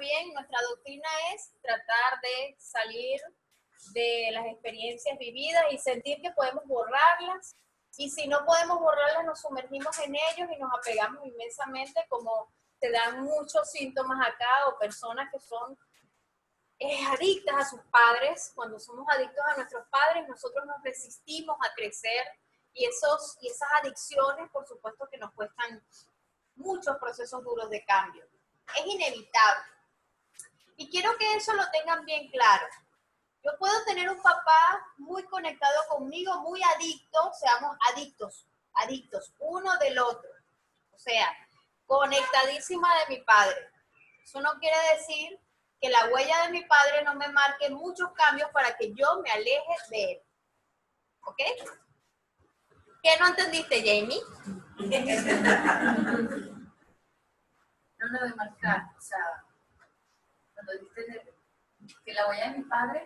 bien, nuestra doctrina es tratar de salir de las experiencias vividas y sentir que podemos borrarlas. Y si no podemos borrarlas, nos sumergimos en ellos y nos apegamos inmensamente, como se dan muchos síntomas acá, o personas que son adictas a sus padres. Cuando somos adictos a nuestros padres, nosotros nos resistimos a crecer y esas adicciones, por supuesto, que nos cuestan muchos procesos duros de cambio. Es inevitable. Y quiero que eso lo tengan bien claro. Yo puedo tener un papá muy conectado conmigo, muy adicto, seamos adictos uno del otro. O sea, conectadísima de mi padre. Eso no quiere decir que la huella de mi padre no me marque muchos cambios para que yo me aleje de él. ¿Ok? ¿Qué no entendiste, Jamie? No lo de marcar, o sea, cuando dijiste que la huella de mi padre.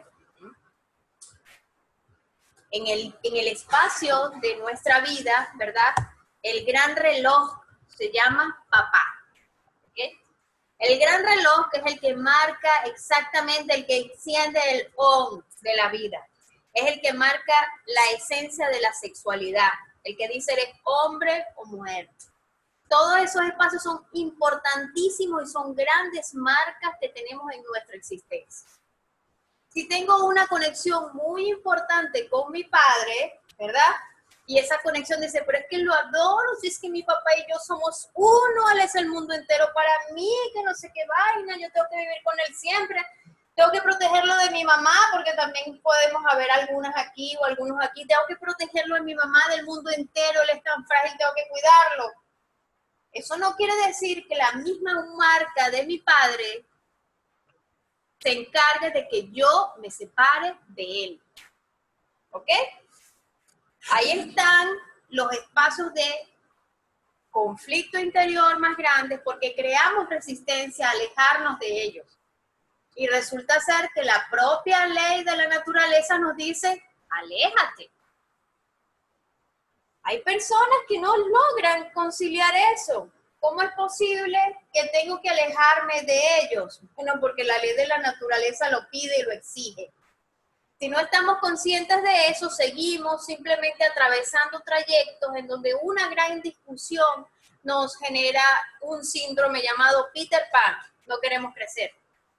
En el espacio de nuestra vida, ¿verdad? El gran reloj se llama papá. ¿Okay? El gran reloj, que es el que marca exactamente, el que enciende el on de la vida. Es el que marca la esencia de la sexualidad. El que dice eres hombre o mujer. Todos esos espacios son importantísimos y son grandes marcas que tenemos en nuestra existencia. Si tengo una conexión muy importante con mi padre, ¿verdad? Y esa conexión dice, pero es que lo adoro, si es que mi papá y yo somos uno, él es el mundo entero para mí, que no sé qué vaina, yo tengo que vivir con él siempre, tengo que protegerlo de mi mamá, porque también podemos haber algunas aquí o algunos aquí, tengo que protegerlo de mi mamá, del mundo entero, él es tan frágil, tengo que cuidarlo. Eso no quiere decir que la misma marca de mi padre se encargue de que yo me separe de él. ¿Ok? Ahí están los espacios de conflicto interior más grandes porque creamos resistencia a alejarnos de ellos. Y resulta ser que la propia ley de la naturaleza nos dice, aléjate. Hay personas que no logran conciliar eso. ¿Cómo es posible que tengo que alejarme de ellos? Bueno, porque la ley de la naturaleza lo pide y lo exige. Si no estamos conscientes de eso, seguimos simplemente atravesando trayectos en donde una gran discusión nos genera un síndrome llamado Peter Pan. No queremos crecer.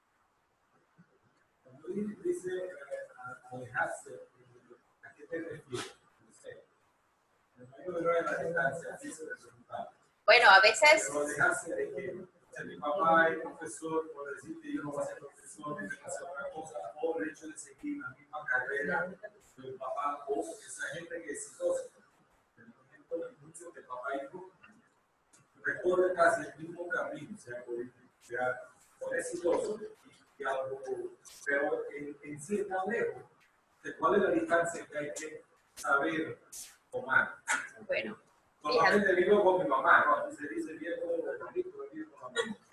Cuando dice alejarse, ¿a qué te refieres? No sé. El mayor error de la distancia, dice el resultado. Bueno, a veces... Pero alejarse de que mi papá es profesor, por decirte, yo no voy a ser profesor, voy a hacer otra cosa, por el hecho de seguir la misma carrera del papá, o esa gente que es exitosa. En el momento de mucho que papá y hijo recorre casi el mismo camino, sea político, sea por exitoso, y algo, pero en sí está lejos. ¿Cuál es la distancia que hay que saber tomar? Bueno. Normalmente vivo con mi mamá, ¿no? Aquí se dice viejo bonito, vivo con la mamá.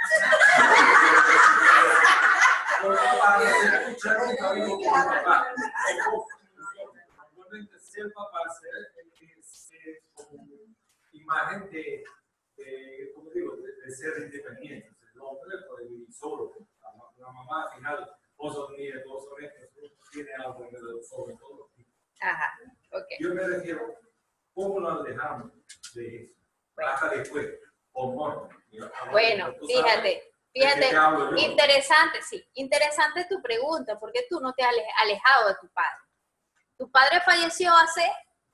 Porque para se escucha nunca vivo con mi papá. Normalmente ser papá es como imagen de ¿cómo digo? De ser independiente. El hombre puede vivir solo. La mamá al final, vos son nietos, vos son estos, tiene algo sobre todo. Ajá, ok. Yo me refiero, ¿cómo nos alejamos de eso? Hasta después, o no. Bueno, fíjate, interesante, sí, interesante tu pregunta, porque tú no te has alejado de tu padre. Tu padre falleció hace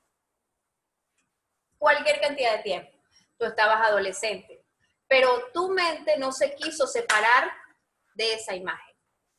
cualquier cantidad de tiempo. Tú estabas adolescente, pero tu mente no se quiso separar de esa imagen.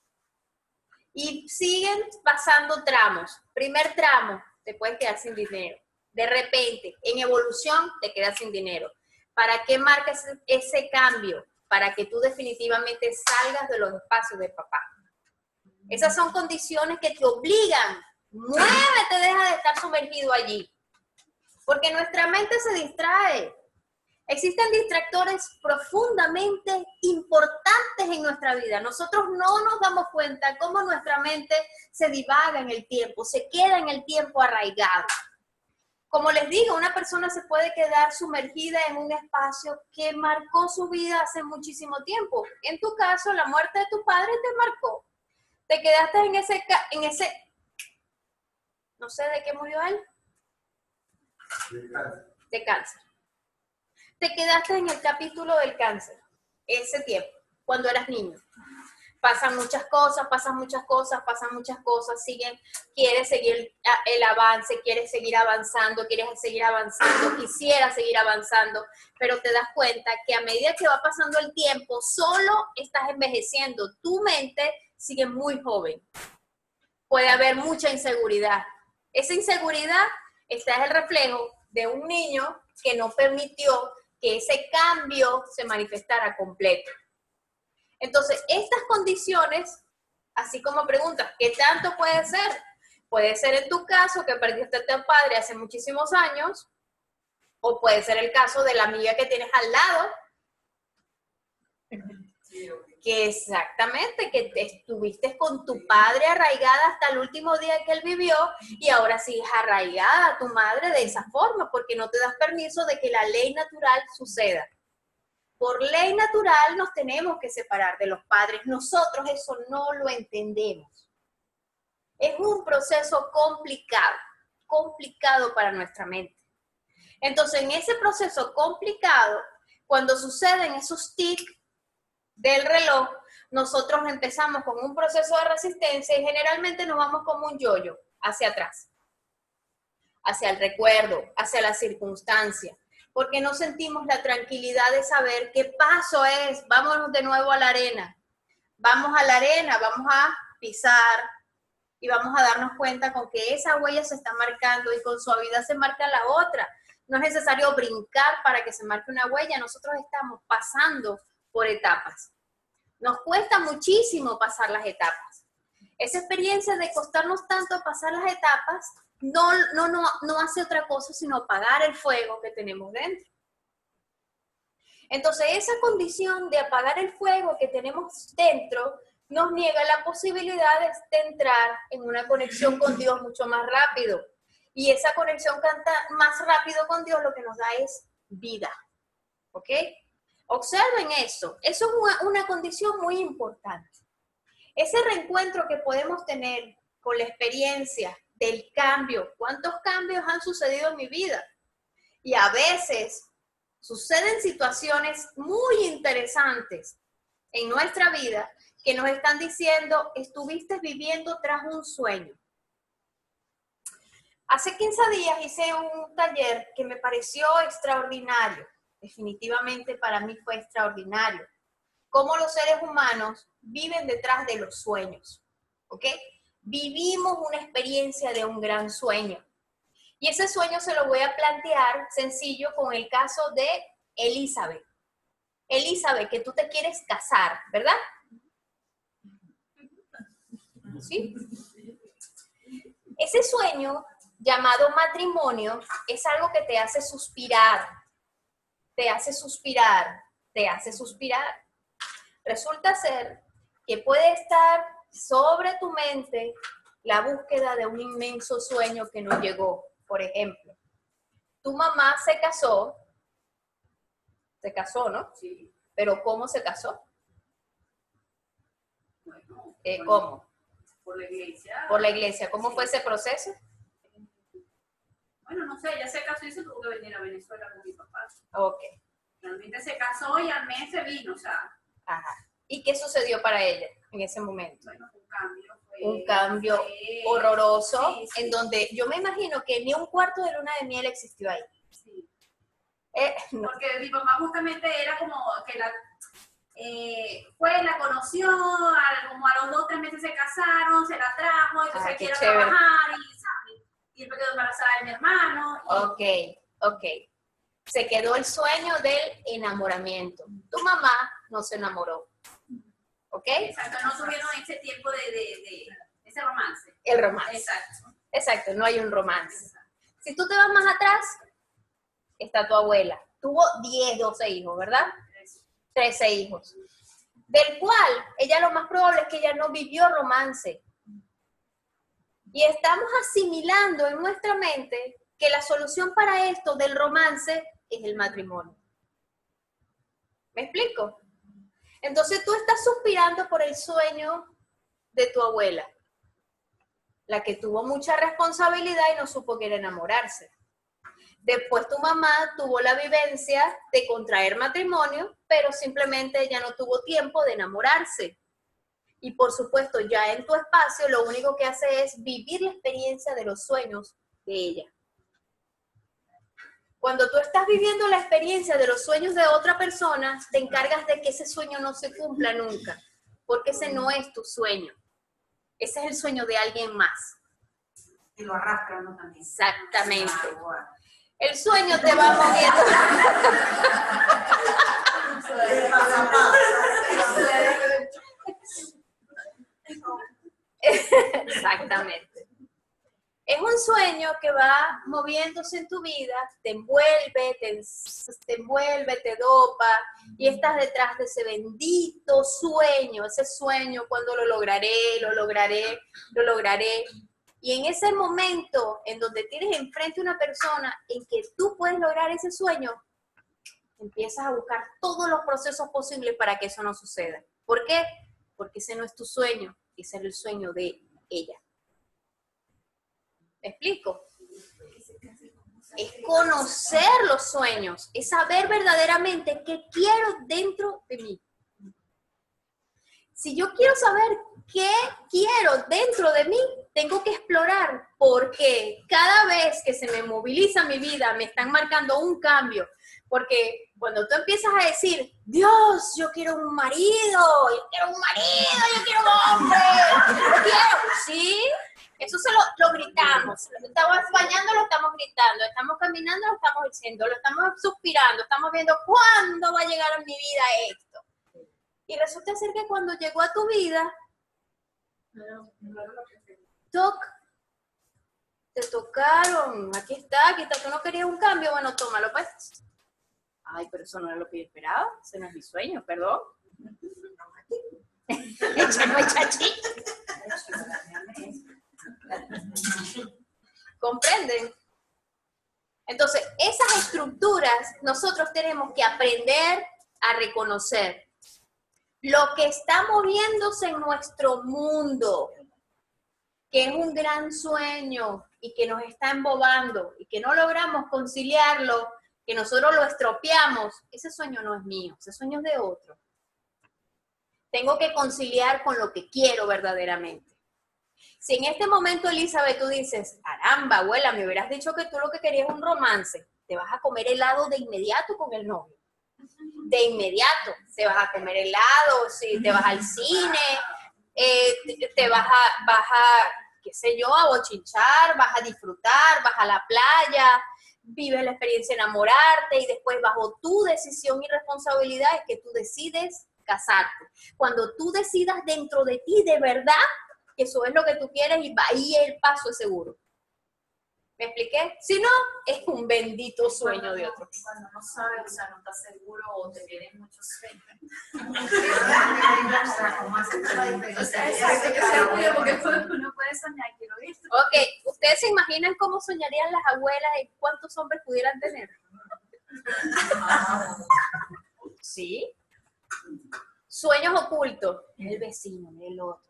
Y siguen pasando tramos. Primer tramo, te puedes quedar sin dinero. De repente, en evolución, te quedas sin dinero. ¿Para qué marcas ese cambio? Para que tú definitivamente salgas de los espacios de papá. Esas son condiciones que te obligan. Muévete, deja de estar sumergido allí. Porque nuestra mente se distrae. Existen distractores profundamente importantes en nuestra vida. Nosotros no nos damos cuenta cómo nuestra mente se divaga en el tiempo, se queda en el tiempo arraigado. Como les digo, una persona se puede quedar sumergida en un espacio que marcó su vida hace muchísimo tiempo. En tu caso, la muerte de tu padre te marcó. Te quedaste en ese, no sé de qué murió él. De cáncer. Te quedaste en el capítulo del cáncer, ese tiempo, cuando eras niño. Pasan muchas cosas, quieres seguir el avance, quieres seguir avanzando, quisieras seguir avanzando, pero te das cuenta que a medida que va pasando el tiempo, solo estás envejeciendo. Tu mente sigue muy joven. Puede haber mucha inseguridad. Esa inseguridad es el reflejo de un niño que no permitió que ese cambio se manifestara completo. Entonces, estas condiciones, así como preguntas, ¿qué tanto puede ser? Puede ser en tu caso que perdiste a tu padre hace muchísimos años, o puede ser el caso de la amiga que tienes al lado, que exactamente, que estuviste con tu padre arraigada hasta el último día que él vivió y ahora sigues arraigada a tu madre de esa forma porque no te das permiso de que la ley natural suceda. Por ley natural nos tenemos que separar de los padres. Nosotros eso no lo entendemos. Es un proceso complicado para nuestra mente. Entonces, en ese proceso complicado, cuando suceden esos tics del reloj, nosotros empezamos con un proceso de resistencia y generalmente nos vamos como un yoyo hacia atrás, hacia el recuerdo, hacia la circunstancia, porque no sentimos la tranquilidad de saber qué paso es. Vámonos de nuevo a la arena. Vamos a la arena, vamos a pisar y vamos a darnos cuenta con que esa huella se está marcando y con suavidad se marca la otra. No es necesario brincar para que se marque una huella. Nosotros estamos pasando por etapas. Nos cuesta muchísimo pasar las etapas. Esa experiencia de costarnos tanto pasar las etapas no hace otra cosa sino apagar el fuego que tenemos dentro. Entonces, esa condición de apagar el fuego que tenemos dentro nos niega la posibilidad de entrar en una conexión con Dios mucho más rápido. Y esa conexión más rápido con Dios lo que nos da es vida. ¿Ok? Observen eso. Eso es una condición muy importante. Ese reencuentro que podemos tener con la experiencia del cambio. ¿Cuántos cambios han sucedido en mi vida? Y a veces suceden situaciones muy interesantes en nuestra vida que nos están diciendo, estuviste viviendo tras un sueño. Hace 15 días hice un taller que me pareció extraordinario. Definitivamente para mí fue extraordinario. Cómo los seres humanos viven detrás de los sueños. ¿Ok? Vivimos una experiencia de un gran sueño. Y ese sueño se lo voy a plantear sencillo con el caso de Elizabeth. Elizabeth, que tú te quieres casar, ¿verdad? ¿Sí? Ese sueño llamado matrimonio es algo que te hace suspirar, te hace suspirar, te hace suspirar. Resulta ser que puede estar sobre tu mente la búsqueda de un inmenso sueño que no llegó. Por ejemplo, tu mamá se casó, ¿no? Sí. Pero ¿cómo se casó? Bueno, ¿Cómo? Por la iglesia. Por la iglesia. ¿Cómo fue ese proceso? Bueno, no sé, ella se casó y se tuvo que venir a Venezuela con mi papá. Ok. Realmente se casó y al mes se vino, o sea. Ajá. ¿Y qué sucedió para ella en ese momento? Bueno, un cambio. Un cambio horroroso, sí, sí. En donde yo me imagino que ni un cuarto de luna de miel existió ahí. Sí. No. Porque mi papá justamente era como que la conoció, como a los 2 o 3 meses se casaron, se la trajo, entonces quiere trabajar y después quedó embarazada de mi hermano. Ok. Se quedó el sueño del enamoramiento. Tu mamá no se enamoró. ¿Ok? Exacto, no tuvieron ese tiempo de ese romance. El romance. Exacto, no hay un romance. Exacto. Si tú te vas más atrás, está tu abuela. Tuvo 10, 12 hijos, ¿verdad? 13 hijos. Del cual, ella lo más probable es que ella no vivió romance. Y estamos asimilando en nuestra mente que la solución para esto del romance es el matrimonio. ¿Me explico? Entonces tú estás suspirando por el sueño de tu abuela, la que tuvo mucha responsabilidad y no supo que era enamorarse. Después tu mamá tuvo la vivencia de contraer matrimonio, pero simplemente ella no tuvo tiempo de enamorarse. Y por supuesto, ya en tu espacio, lo único que hace es vivir la experiencia de los sueños de ella. Cuando tú estás viviendo la experiencia de los sueños de otra persona, te encargas de que ese sueño no se cumpla nunca, porque ese no es tu sueño. Ese es el sueño de alguien más. Y lo arrastran, ¿no? También. Exactamente. El sueño te va moviendo. Exactamente. Es un sueño que va moviéndose en tu vida, te envuelve, te dopa, y estás detrás de ese bendito sueño, ese sueño cuando lo lograré. Y en ese momento en donde tienes enfrente una persona en que tú puedes lograr ese sueño, empiezas a buscar todos los procesos posibles para que eso no suceda. ¿Por qué? Porque ese no es tu sueño, ese es el sueño de ella. ¿Me explico? Es conocer los sueños, es saber verdaderamente qué quiero dentro de mí. Si yo quiero saber qué quiero dentro de mí, tengo que explorar, porque cada vez que se me moviliza mi vida, me están marcando un cambio. Porque cuando tú empiezas a decir, Dios, yo quiero un marido, yo quiero un hombre, ¿sí? Eso lo gritamos. Estamos bañando, lo estamos gritando. Estamos caminando, lo estamos diciendo. Lo estamos suspirando. Estamos viendo cuándo va a llegar a mi vida esto. Y resulta ser que cuando llegó a tu vida, te tocaron. Aquí está. Tú no querías un cambio. Bueno, tómalo pues. Ay, pero eso no era lo que yo esperaba. Ese no es mi sueño, perdón. Échame chachi. ¿Comprenden? Entonces, esas estructuras nosotros tenemos que aprender a reconocer lo que está moviéndose en nuestro mundo, que es un gran sueño y que nos está embobando y que no logramos conciliarlo, que nosotros lo estropeamos. Ese sueño no es mío, ese sueño es de otro. Tengo que conciliar con lo que quiero verdaderamente. Si en este momento, Elizabeth, tú dices, caramba, abuela, me hubieras dicho que tú lo que querías es un romance, te vas a comer helado de inmediato con el novio. De inmediato, te vas a comer helado, si te vas al cine, te vas a, qué sé yo, a bochinchar, vas a disfrutar, vas a la playa, vives la experiencia de enamorarte y después bajo tu decisión y responsabilidad es que tú decides casarte. Cuando tú decidas dentro de ti de verdad que eso es lo que tú quieres y ahí el paso es seguro. ¿Me expliqué? Si no, es un bendito sueño de otro. Cuando no sabes, o sea, no estás seguro o te vienen muchos sueños. ¿Cómo haces la diferencia? Exacto, que sea seguro porque uno puede soñar, quiero esto. Ok, ¿ustedes se imaginan cómo soñarían las abuelas y cuántos hombres pudieran tener? ¿Sí? Sueños ocultos. El vecino, el otro.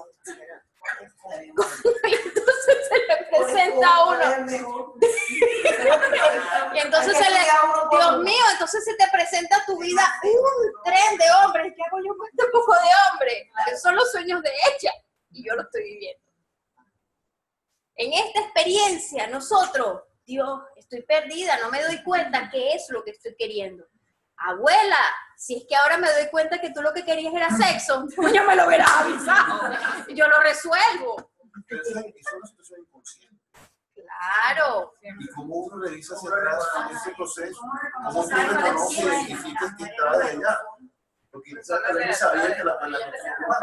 Entonces se le presenta a uno. Y entonces Dios mío, entonces se te presenta a tu vida un tren de hombres. ¿Qué hago yo con este poco de hombres? Esos son los sueños de ella y yo lo estoy viviendo. En esta experiencia, nosotros, Dios, estoy perdida, no me doy cuenta qué es lo que estoy queriendo. Abuela, si es que ahora me doy cuenta que tú lo que querías era sexo, yo me lo hubieras avisado. Y yo lo resuelvo. Pero es una situación inconsciente. Claro. Y cómo uno revisa hacia atrás ese proceso, cómo tú reconoces y identificas que está de allá. Porque él sabía que la persona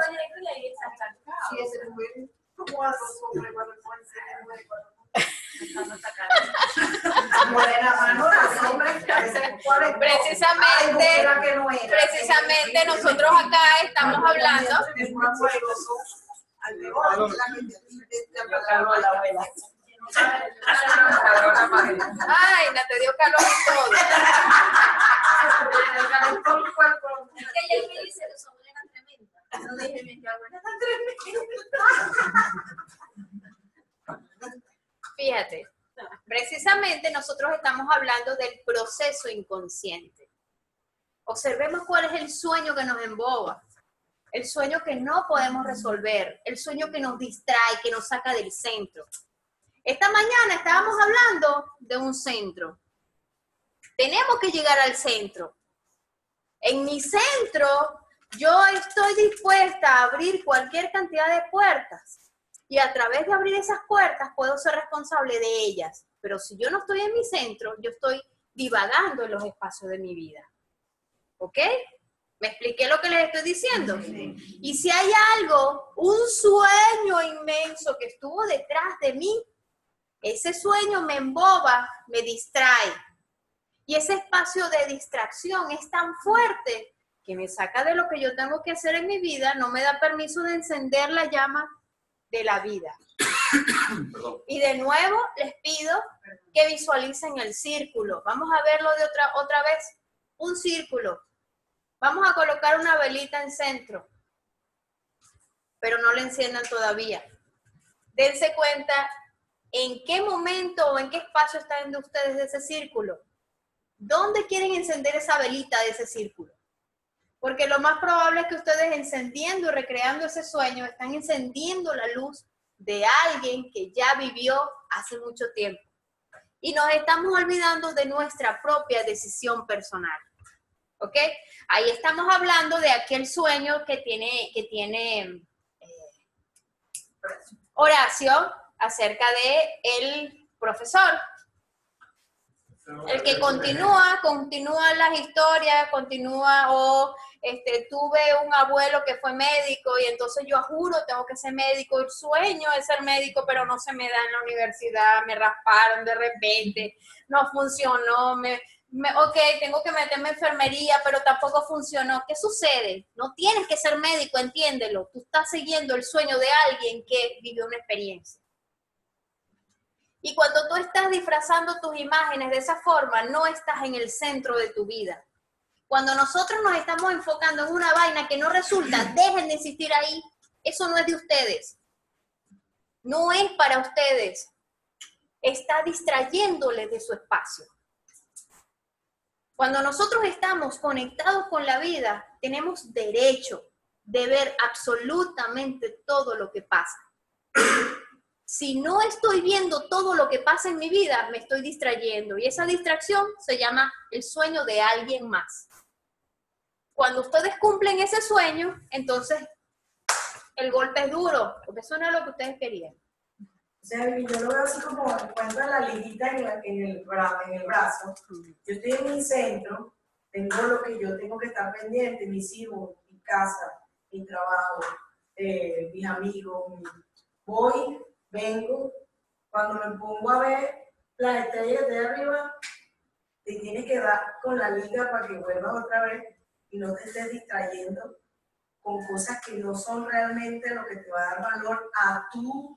precisamente nosotros acá estamos hablando. Ay, no te dio calor y todo. Es que ella me dice que su abuela era tremenda. No dije bien que abuela era tremenda. Fíjate, precisamente nosotros estamos hablando del proceso inconsciente. Observemos cuál es el sueño que nos emboba, el sueño que no podemos resolver, el sueño que nos distrae, que nos saca del centro. Esta mañana estábamos hablando de un centro. Tenemos que llegar al centro. En mi centro, yo estoy dispuesta a abrir cualquier cantidad de puertas. Y a través de abrir esas puertas puedo ser responsable de ellas. Pero si yo no estoy en mi centro, yo estoy divagando en los espacios de mi vida. ¿Ok? ¿Me expliqué lo que les estoy diciendo? Sí. Y si hay algo, un sueño inmenso que estuvo detrás de mí, ese sueño me emboba, me distrae. Y ese espacio de distracción es tan fuerte que me saca de lo que yo tengo que hacer en mi vida, no me da permiso de encender la llama de la vida. Y de nuevo les pido que visualicen el círculo. Vamos a verlo de otra vez. Un círculo. Vamos a colocar una velita en centro, pero no la enciendan todavía. Dense cuenta en qué momento o en qué espacio están ustedes de ese círculo. ¿Dónde quieren encender esa velita de ese círculo? Porque lo más probable es que ustedes encendiendo y recreando ese sueño están encendiendo la luz de alguien que ya vivió hace mucho tiempo. Y nos estamos olvidando de nuestra propia decisión personal. ¿Ok? Ahí estamos hablando de aquel sueño que tiene Horacio acerca de el profesor. El que continúa las historias, tuve un abuelo que fue médico y entonces yo juro tengo que ser médico, el sueño es ser médico, pero no se me da en la universidad, me rasparon de repente, no funcionó, ok, tengo que meterme en enfermería, pero tampoco funcionó. ¿Qué sucede? No tienes que ser médico, entiéndelo, tú estás siguiendo el sueño de alguien que vivió una experiencia. Y cuando tú estás disfrazando tus imágenes de esa forma, no estás en el centro de tu vida. Cuando nosotros nos estamos enfocando en una vaina que no resulta, dejen de insistir ahí. Eso no es de ustedes. No es para ustedes. Está distrayéndoles de su espacio. Cuando nosotros estamos conectados con la vida, tenemos derecho de ver absolutamente todo lo que pasa. Si no estoy viendo todo lo que pasa en mi vida, me estoy distrayendo. Y esa distracción se llama el sueño de alguien más. Cuando ustedes cumplen ese sueño, entonces el golpe es duro, porque eso no es lo que ustedes querían. O sea, yo lo veo así como encuentro la liguita en el brazo. Yo estoy en mi centro, tengo lo que yo tengo que estar pendiente, mis hijos, mi casa, mi trabajo, mis amigos. Voy, vengo, cuando me pongo a ver las estrellas de arriba, te tienes que dar con la liga para que vuelvas otra vez y no te estés distrayendo con cosas que no son realmente lo que te va a dar valor a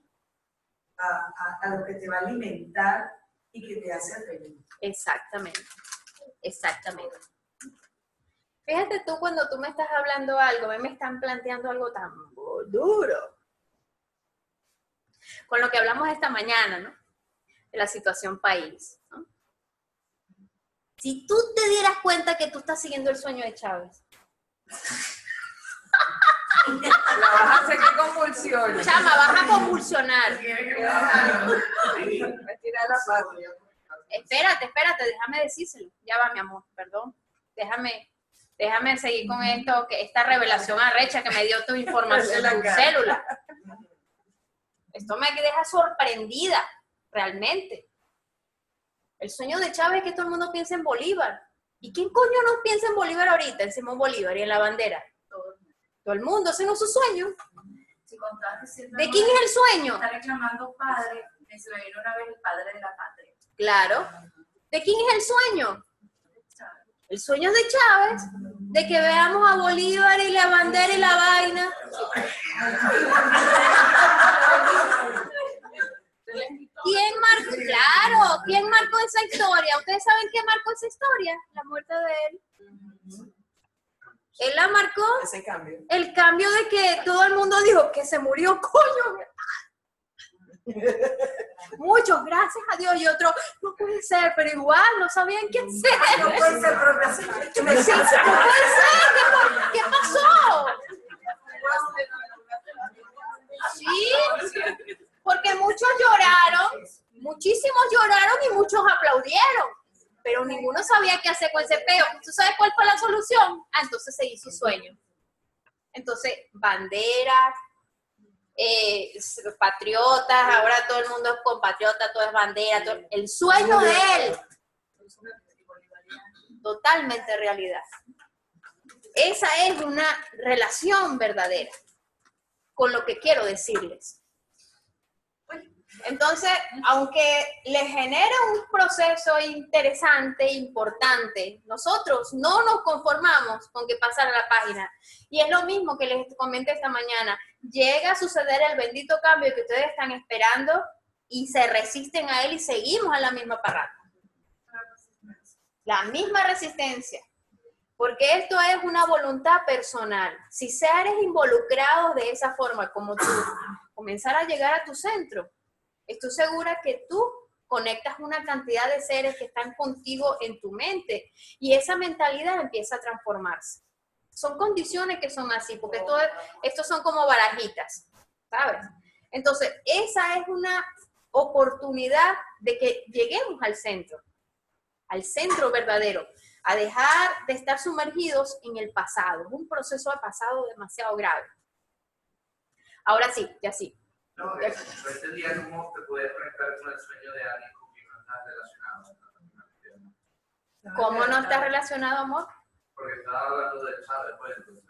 lo que te va a alimentar y que te hace feliz. Exactamente, exactamente. Fíjate tú, cuando tú me estás hablando algo, me están planteando algo tan duro. Con lo que hablamos esta mañana, ¿no? De la situación país, ¿no? Si tú te dieras cuenta que tú estás siguiendo el sueño de Chávez. La vas a seguir convulsiones. Chama, vas a convulsionar. Me tira la patria. Espérate, déjame decírselo. Ya va, mi amor, perdón. Déjame seguir con esto, que esta revelación arrecha que me dio tu información en tu célula. Esto me deja sorprendida, realmente. El sueño de Chávez es que todo el mundo piensa en Bolívar. ¿Y quién coño no piensa en Bolívar ahorita? En Simón Bolívar y en la bandera. Todo el mundo, ese no es su sueño. ¿De quién es el sueño? Está reclamando padre, me se me vino una vez el padre de la patria. Claro. ¿De quién es el sueño? El sueño de Chávez, de que veamos a Bolívar y la bandera y la vaina. ¿Quién ¿quién marcó esa historia? ¿Ustedes saben quién marcó esa historia? La muerte de él. Él la marcó. Ese cambio. El cambio de que todo el mundo dijo que se murió, coño. Muchos, gracias a Dios, y otros, no puede ser, pero igual no sabían qué hacer. No puede ser, pero No puede ser, ¿qué pasó? Sí, porque muchos lloraron, muchísimos lloraron y muchos aplaudieron, pero ninguno sabía qué hacer con ese peo. ¿Tú sabes cuál fue la solución? Entonces se hizo sueño. Entonces, banderas, patriotas, ahora todo el mundo es compatriota, todo es bandera, todo, el sueño de él, totalmente realidad. Esa es una relación verdadera con lo que quiero decirles. Entonces, aunque les genera un proceso interesante, importante, nosotros no nos conformamos con que pasara la página. Y es lo mismo que les comenté esta mañana. Llega a suceder el bendito cambio que ustedes están esperando y se resisten a él y seguimos a la misma parrata. La misma resistencia. Porque esto es una voluntad personal. Si seres involucrados de esa forma, como tú, comenzar a llegar a tu centro, estoy segura que tú conectas una cantidad de seres que están contigo en tu mente y esa mentalidad empieza a transformarse. Son condiciones que son así, porque estos son como barajitas, ¿sabes? Entonces, esa es una oportunidad de que lleguemos al centro verdadero, a dejar de estar sumergidos en el pasado. Es un proceso de pasado demasiado grave. Ahora sí, ya sí. No, este día cómo te puedes conectar con el sueño de alguien con quien no estás relacionado. ¿Cómo no estás relacionado, amor? Porque estaba hablando del chat después. Entonces.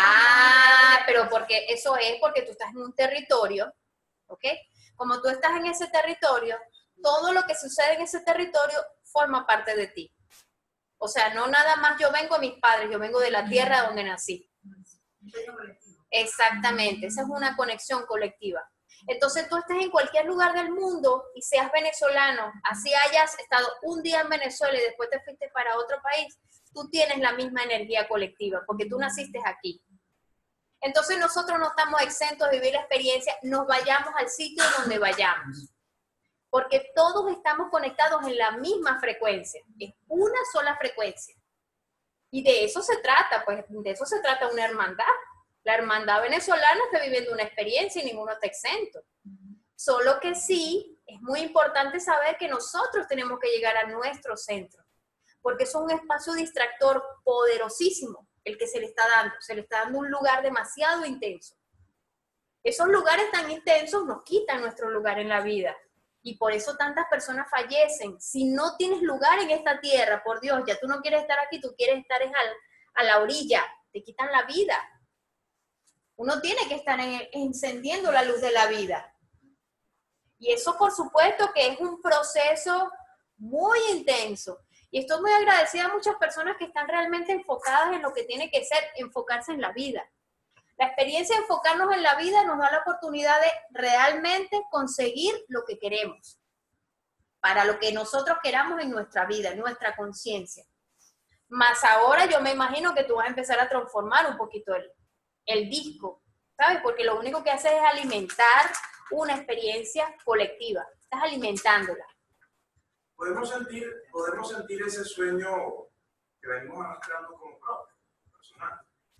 Pero porque eso es porque tú estás en un territorio, ¿ok? Como tú estás en ese territorio, todo lo que sucede en ese territorio forma parte de ti. O sea, no nada más yo vengo de mis padres, yo vengo de la tierra donde nací. Exactamente, esa es una conexión colectiva. Entonces tú estés en cualquier lugar del mundo y seas venezolano, así hayas estado un día en Venezuela y después te fuiste para otro país, tú tienes la misma energía colectiva, porque tú naciste aquí. Entonces nosotros no estamos exentos de vivir la experiencia, nos vayamos al sitio donde vayamos. Porque todos estamos conectados en la misma frecuencia, es una sola frecuencia. Y de eso se trata, pues de eso se trata una hermandad. La hermandad venezolana está viviendo una experiencia y ninguno está exento. Solo que sí, es muy importante saber que nosotros tenemos que llegar a nuestro centro, porque es un espacio distractor poderosísimo el que se le está dando un lugar demasiado intenso. Esos lugares tan intensos nos quitan nuestro lugar en la vida. Y por eso tantas personas fallecen. Si no tienes lugar en esta tierra, por Dios, ya tú no quieres estar aquí, tú quieres estar a la orilla, te quitan la vida. Uno tiene que estar encendiendo la luz de la vida. Y eso, por supuesto, que es un proceso muy intenso. Y estoy muy agradecida a muchas personas que están realmente enfocadas en lo que tiene que ser, enfocarse en la vida. La experiencia de enfocarnos en la vida nos da la oportunidad de realmente conseguir lo que queremos, para lo que nosotros queramos en nuestra vida, en nuestra conciencia. Más ahora yo me imagino que tú vas a empezar a transformar un poquito el disco, ¿sabes? Porque lo único que haces es alimentar una experiencia colectiva, estás alimentándola. Podemos sentir ese sueño que venimos arrastrando como propio, personal.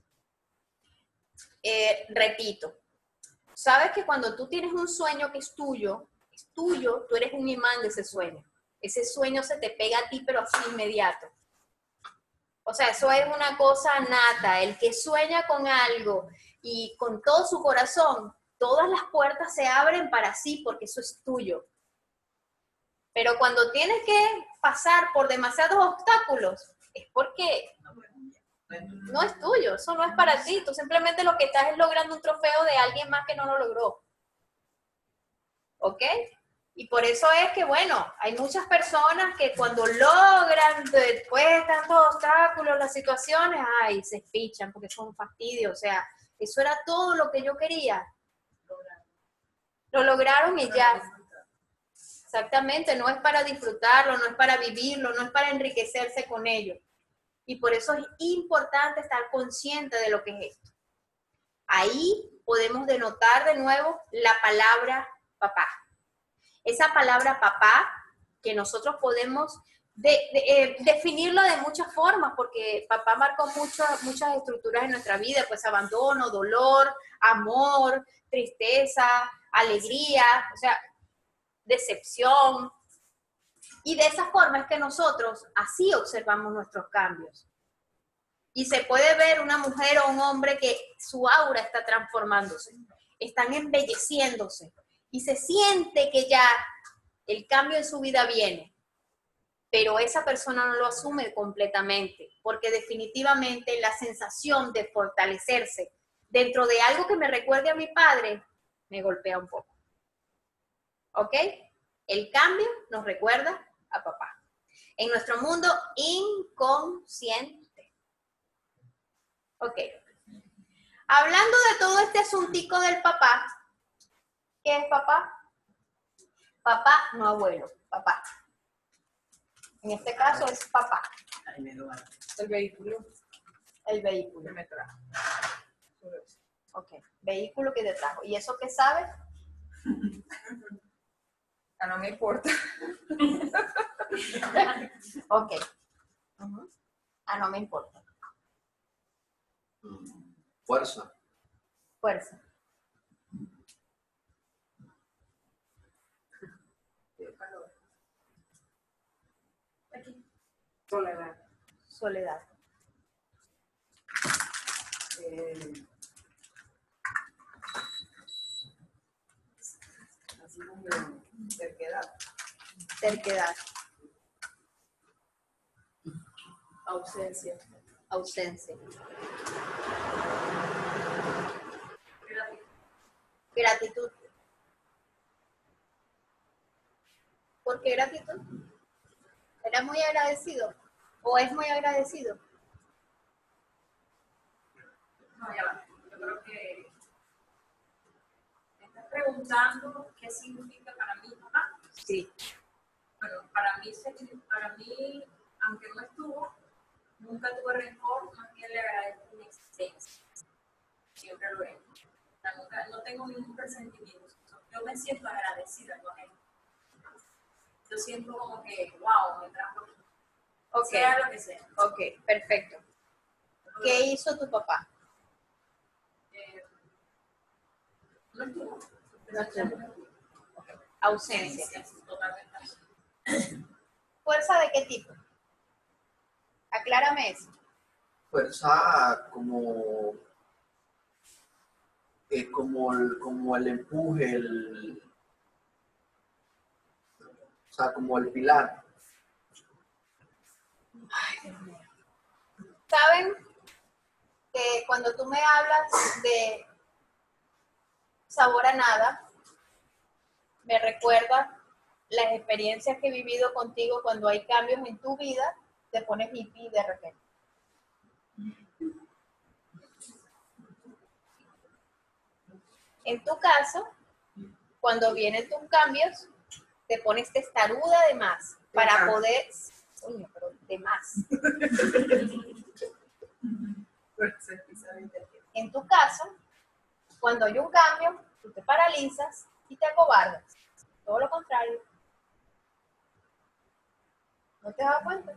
Repito, sabes que cuando tú tienes un sueño que es tuyo, tú eres un imán de ese sueño. Ese sueño se te pega a ti, pero así inmediato. O sea, eso es una cosa nata. El que sueña con algo y con todo su corazón, todas las puertas se abren para sí porque eso es tuyo. Pero cuando tienes que pasar por demasiados obstáculos, es porque no es tuyo, eso no es para ti. Tú simplemente lo que estás es logrando un trofeo de alguien más que no lo logró. ¿Ok? Y por eso es que, bueno, hay muchas personas que cuando logran, después de tantos obstáculos, las situaciones, ay, se fichan porque son un fastidio. O sea, eso era todo lo que yo quería. Lo lograron y ya. Exactamente, no es para disfrutarlo, no es para vivirlo, no es para enriquecerse con ello. Y por eso es importante estar consciente de lo que es esto. Ahí podemos denotar de nuevo la palabra papá. Esa palabra papá que nosotros podemos definirlo de muchas formas, porque papá marcó muchas estructuras en nuestra vida, pues abandono, dolor, amor, tristeza, alegría, o sea, decepción. Y de esa forma es que nosotros así observamos nuestros cambios. Y se puede ver una mujer o un hombre que su aura está transformándose, están embelleciéndose y se siente que ya el cambio en su vida viene. Pero esa persona no lo asume completamente, porque definitivamente la sensación de fortalecerse dentro de algo que me recuerde a mi padre me golpea un poco. ¿Ok? El cambio nos recuerda a papá. En nuestro mundo inconsciente. Ok. Hablando de todo este asuntico del papá, ¿qué es papá? Papá, no abuelo, papá. En este caso es papá. El vehículo. El vehículo. Que me trajo. Ok, vehículo que te trajo. ¿Y eso qué sabes? Ah, no me importa. Ok. Ah, no me importa. Fuerza. Fuerza. Soledad. Soledad. Así como terquedad. Terquedad. Ausencia. Ausencia. Gratitud. ¿Por qué gratitud? ¿Era muy agradecido? ¿O es muy agradecido? No, ya va. Yo creo que me estás preguntando qué significa para mí papá. Sí. Bueno, para mí, aunque no estuvo, nunca tuve rencor, más bien le agradezco mi existencia. Siempre lo he. O sea, no tengo ningún presentimiento. Yo me siento agradecida con él. Yo siento como que, wow, me trajo aquí. Ok. Sea lo que sea. Ok, perfecto. ¿Qué hizo tu papá? No estuvo. No estuvo. Ausencia. Totalmente. ¿Fuerza de qué tipo? Aclárame eso. Fuerza como el empuje, o sea, como el pilar. ¿Saben que cuando tú me hablas de sabor a nada, me recuerda las experiencias que he vivido contigo cuando hay cambios en tu vida, te pones hippie de repente? En tu caso, cuando vienen tus cambios, te pones testaruda de más para poder... Coño, pero de más. En tu caso, cuando hay un cambio, tú te paralizas y te acobardas. Todo lo contrario. ¿No te das cuenta?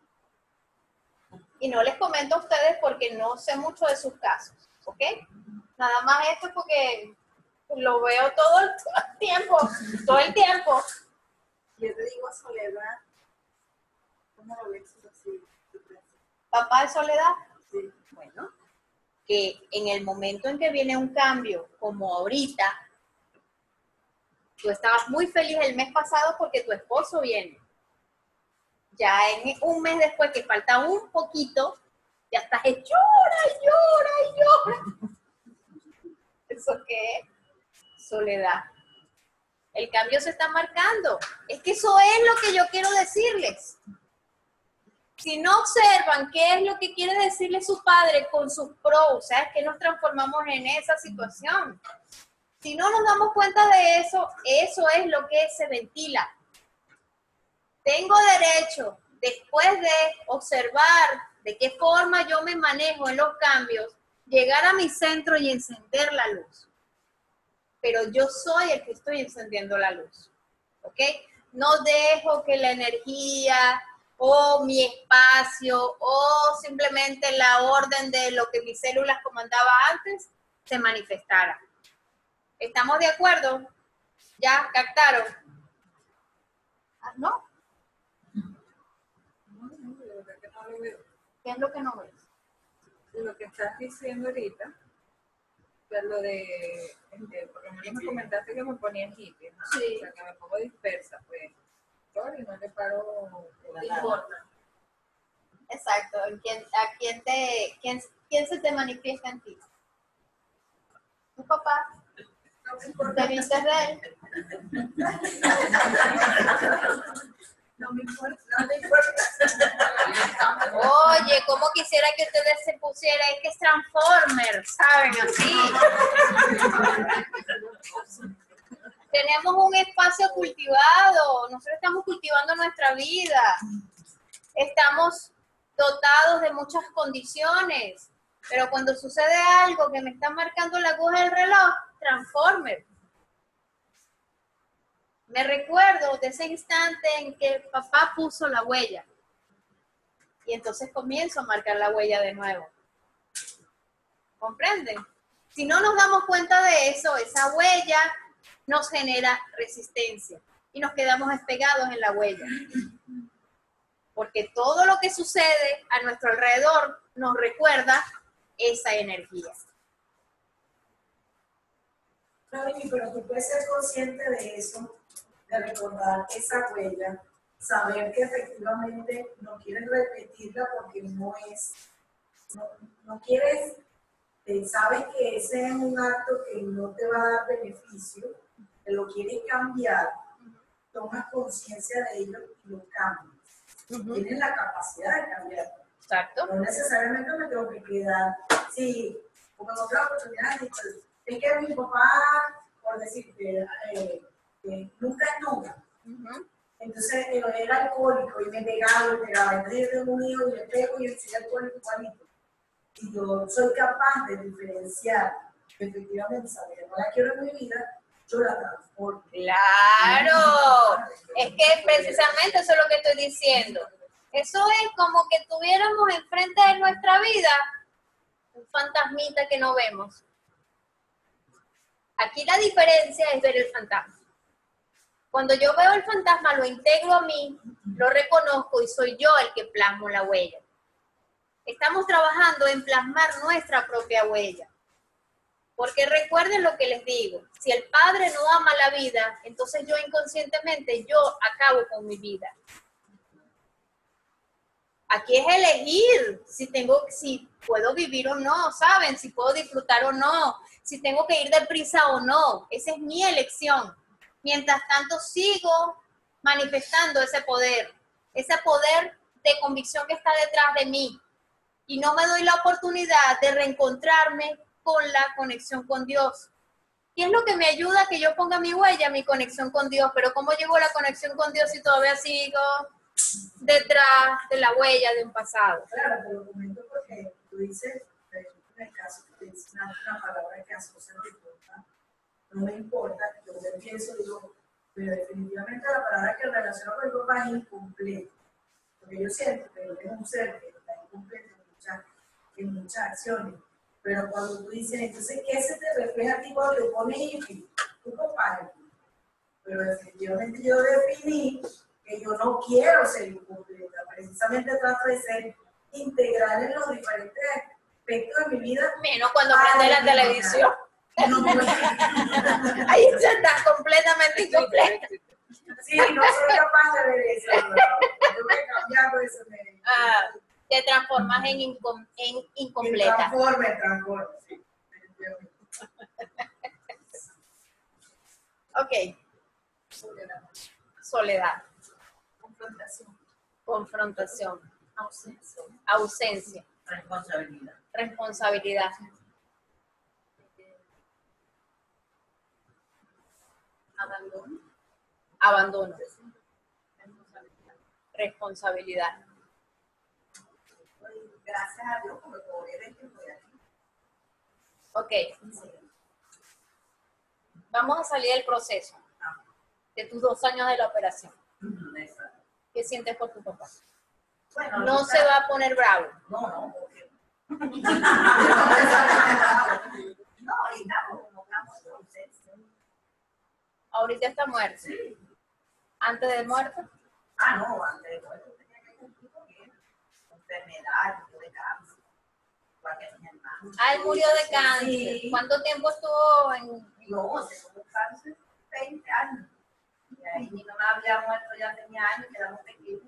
Y no les comento a ustedes porque no sé mucho de sus casos, ¿ok? Nada más esto porque lo veo todo el tiempo. Yo te digo soledad. ¿Cómo lo ves así? ¿Papá de soledad? Sí. Bueno, que en el momento en que viene un cambio, como ahorita, tú estabas muy feliz el mes pasado porque tu esposo viene. Ya en un mes después, que falta un poquito, ya estás llora. ¿Eso qué es? Soledad. El cambio se está marcando. Es que eso es lo que yo quiero decirles. Si no observan qué es lo que quiere decirle su padre con sus pros, ¿sabes? Que nos transformamos en esa situación. Si no nos damos cuenta de eso, eso es lo que se ventila. tengo derecho, después de observar de qué forma yo me manejo en los cambios, llegar a mi centro y encender la luz. Pero yo soy el que estoy encendiendo la luz, ¿ok? No dejo que la energía o mi espacio o simplemente la orden de lo que mis células comandaba antes se manifestara. ¿Estamos de acuerdo? ¿Ya captaron? ¿No? ¿Qué es lo que no ves? Lo que estás diciendo ahorita, de lo por lo menos me comentaste que me ponía hippie, ¿no? Sí. O sea, que me pongo dispersa, pues, sorry, no le paro No importa. Exacto. ¿Quién se te manifiesta en ti? ¿Tu papá? ¿Te vistes de él? No me importa, no me importa. Oye, ¿cómo quisiera que ustedes se pusieran? Es que es Transformers, ¿saben? Así. Tenemos un espacio cultivado. Nosotros estamos cultivando nuestra vida. Estamos dotados de muchas condiciones. Pero cuando sucede algo que me está marcando la aguja del reloj, Transformer. Me recuerdo de ese instante en que papá puso la huella. Y entonces comienzo a marcar la huella de nuevo. ¿Comprenden? Si no nos damos cuenta de eso, esa huella nos genera resistencia. Y nos quedamos despegados en la huella. Porque todo lo que sucede a nuestro alrededor nos recuerda esa energía. Pero tú puedes ser consciente de eso, de recordar esa huella, saber que efectivamente no quieres repetirla porque no quieres, sabes que ese es un acto que no te va a dar beneficio, que lo quieres cambiar, tomas conciencia de ello y lo cambias. Tienes la capacidad de cambiarlo. Exacto. No necesariamente me tengo que quedar, sí, como en otra oportunidad, es que mi papá, por decir que nunca es nunca. Entonces era alcohólico y me pegaba y pegaba. Entonces yo tengo un hijo y le pego y yo soy alcohólico igualito. Y yo soy capaz de diferenciar, efectivamente, saber que no la quiero en mi vida, yo la transformo. ¡Claro! Es que precisamente eso es lo que estoy diciendo. Eso es como que tuviéramos enfrente de nuestra vida un fantasmita que no vemos. Aquí la diferencia es ver el fantasma. Cuando yo veo el fantasma, lo integro a mí, lo reconozco y soy yo el que plasmo la huella. Estamos trabajando en plasmar nuestra propia huella. Porque recuerden lo que les digo, si el padre no ama la vida, entonces yo inconscientemente, yo acabo con mi vida. Aquí es elegir si puedo vivir o no, ¿saben? Si puedo disfrutar o no, si tengo que ir deprisa o no. Esa es mi elección. Mientras tanto sigo manifestando ese poder de convicción que está detrás de mí. Y no me doy la oportunidad de reencontrarme con la conexión con Dios. ¿Qué es lo que me ayuda a que yo ponga mi huella, mi conexión con Dios? Pero ¿cómo llegó a la conexión con Dios si todavía sigo detrás de la huella de un pasado? Claro, te lo comento porque tú dices, en el caso que te dices una palabra que a José no te importa, no me importa, yo pienso, digo, pero definitivamente la palabra que relaciona con el papá es incompleto. Porque yo siento que él es un ser que está incompleto en muchas acciones. Pero cuando tú dices, entonces, ¿qué se te refleja a ti cuando te pones hippie? Tu papá. Pero definitivamente yo definí que yo no quiero ser incompleta. Precisamente trato de ser integral en los diferentes aspectos de mi vida. Menos cuando prende la televisión. No, ahí ya estás completamente incompleta. sí, no soy capaz de ver eso. Yo voy cambiando eso. Te transformas en incompleta. Transforme, sí. Ok. Soledad. Confrontación. Ausencia. Responsabilidad. Abandono. responsabilidad. Gracias a Dios, porque obviamente estoy aquí. Ok. Vamos a salir del proceso de tus 2 años de la operación. ¿Qué sientes por tu papá? Bueno, No se va a poner bravo. No, porque... no, ahorita como estamos entonces. Ahorita está muerto. Sí. ¿Antes de muerto? No, antes de muerto tenía que cumplir con él. Enfermedad, de cáncer. Igual que mi hermano. Él murió de cáncer. Sí. ¿Cuánto tiempo estuvo en...? No, se tuvo cáncer 20 años. Y ahí mi mamá había muerto, ya tenía años, quedamos pequeños.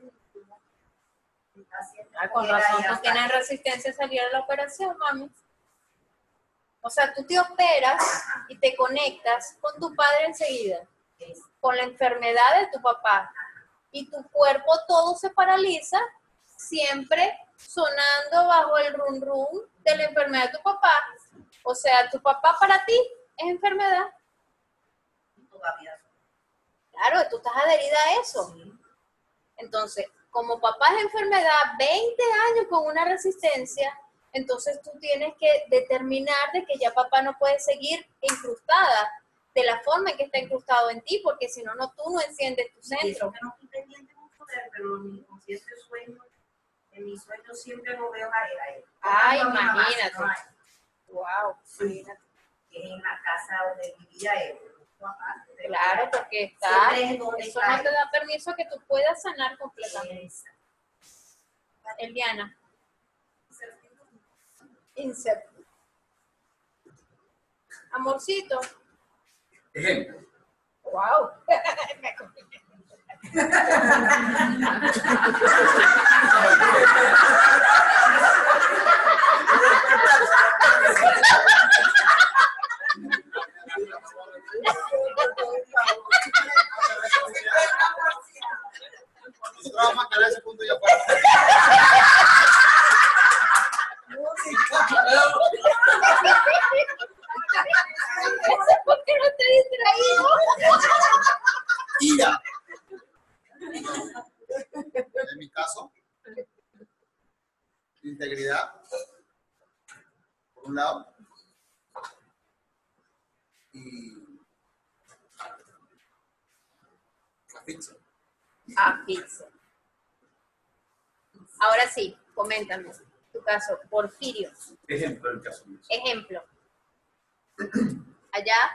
Con razón, tú tienes resistencia a salir a la operación, mami. O sea, tú te operas y te conectas con tu padre enseguida, con la enfermedad de tu papá. Y tu cuerpo todo se paraliza, siempre sonando bajo el rum rum de la enfermedad de tu papá. O sea, tu papá para ti es enfermedad. Todavía. Claro, tú estás adherida a eso. Entonces, como papá es enfermedad, 20 años con una resistencia, entonces tú tienes que determinar de que ya papá no puede seguir incrustada de la forma en que está incrustado en ti, porque si no, tú no enciendes tu centro. Y eso que no estoy pendiente mucho de él, pero en mi consciente sueño, en mis sueños siempre lo veo a él. Ay, No, imagínate. no, Wow, sí. Que es en la casa donde vivía él. Claro, porque está, eso no te da permiso que tú puedas sanar completamente. Eliana. Insert. Amorcito. Ejemplo. Wow. Vamos a calar ese punto ya fuera. ¿Por qué no te distraído? Ira. En mi caso, integridad, por un lado, y asfixia. Asfixia. Ahora sí, coméntame tu caso, Porfirio. Ejemplo del caso mío. Ejemplo. Allá.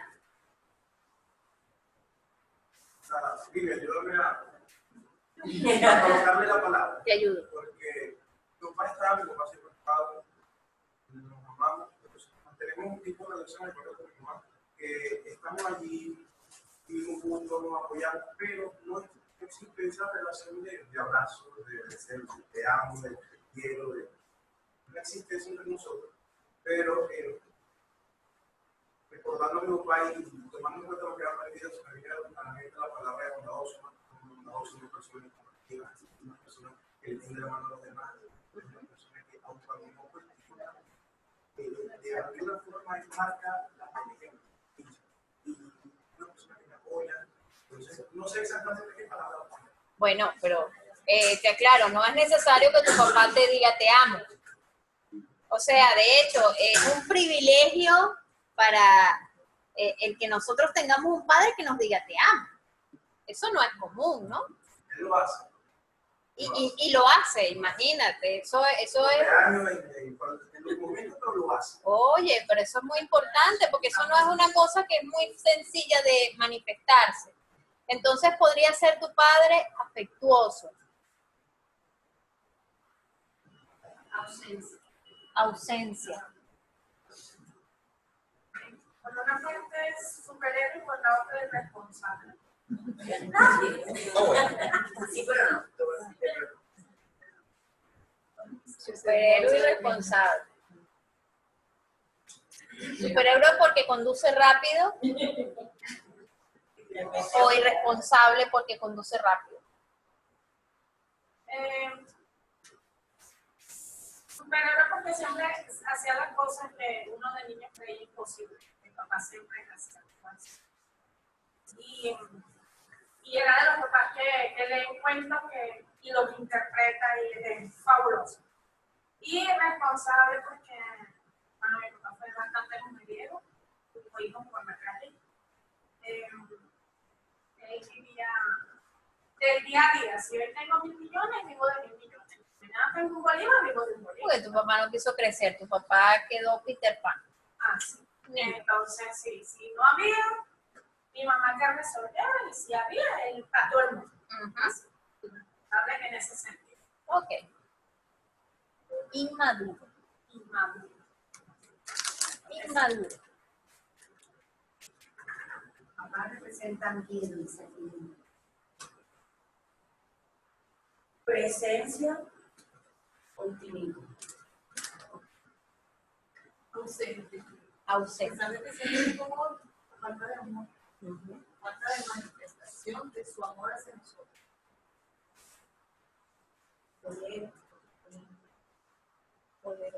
Vive, ayúdame a colocarle la palabra. Te ayudo. Porque mi papá está, mi papá siempre ha estado, nos amamos, entonces mantenemos un tipo de relación con mi mamá, que estamos allí, vivimos juntos, nos apoyamos, pero no existe esa relación de abrazo, de ser, te amo, de te quiero, no existe eso entre nosotros. Pero recordando a mi papá y tomando en cuenta lo que ha aprendido, se me viene a la mente la palabra de bondadoso, una persona compartida, una persona que le tiende la mano a los demás, una persona que autoanimó cuestionar, de alguna forma marca la religión y una persona que me apoya. Entonces, no sé exactamente qué palabra. Bueno, pero te aclaro, no es necesario que tu papá te diga te amo. O sea, de hecho, es un privilegio para el que nosotros tengamos un padre que nos diga te amo. Eso no es común, ¿no? Él lo hace. Y lo hace, imagínate. Eso es... En los momentos, pero lo hace. Oye, pero eso es muy importante porque eso no es una cosa que es muy sencilla de manifestarse. Entonces podría ser tu padre afectuoso. Ausencia. Cuando una parte es superhéroe y por la otra es responsable. Sí, pero no. Superhéroe irresponsable. Superhéroe porque conduce rápido o irresponsable porque conduce rápido. Superhéroe porque siempre hacía las cosas que uno de niño creía imposible. Mi papá siempre hacía cosas. Y era de los papás que leen cuentos y lo que interpreta y es fabuloso. Y responsable porque mi papá fue bastante mujeriego, tuvo hijos por Macalli. Él vivía del día a día. Si hoy tengo 1.000 millones, vivo de 1.000 millones. Si mañana tengo un bolívar, vivo de un bolívar. Porque tu papá no quiso crecer, tu papá quedó Peter Pan. Ah, sí. Entonces, sí, si no había, mi mamá que resolviera, y si había, él para todo el mundo. Así. ¿Sabes? En ese sentido. Ok. Inmaduro. Inmaduro. Inmaduro. Papá representan quién dice aquí. Presencia o intimidad. Ausente. Ausente. ¿Sabes que se dice como falta de amor? Falta de manifestación de su amor hacia nosotros. Poder.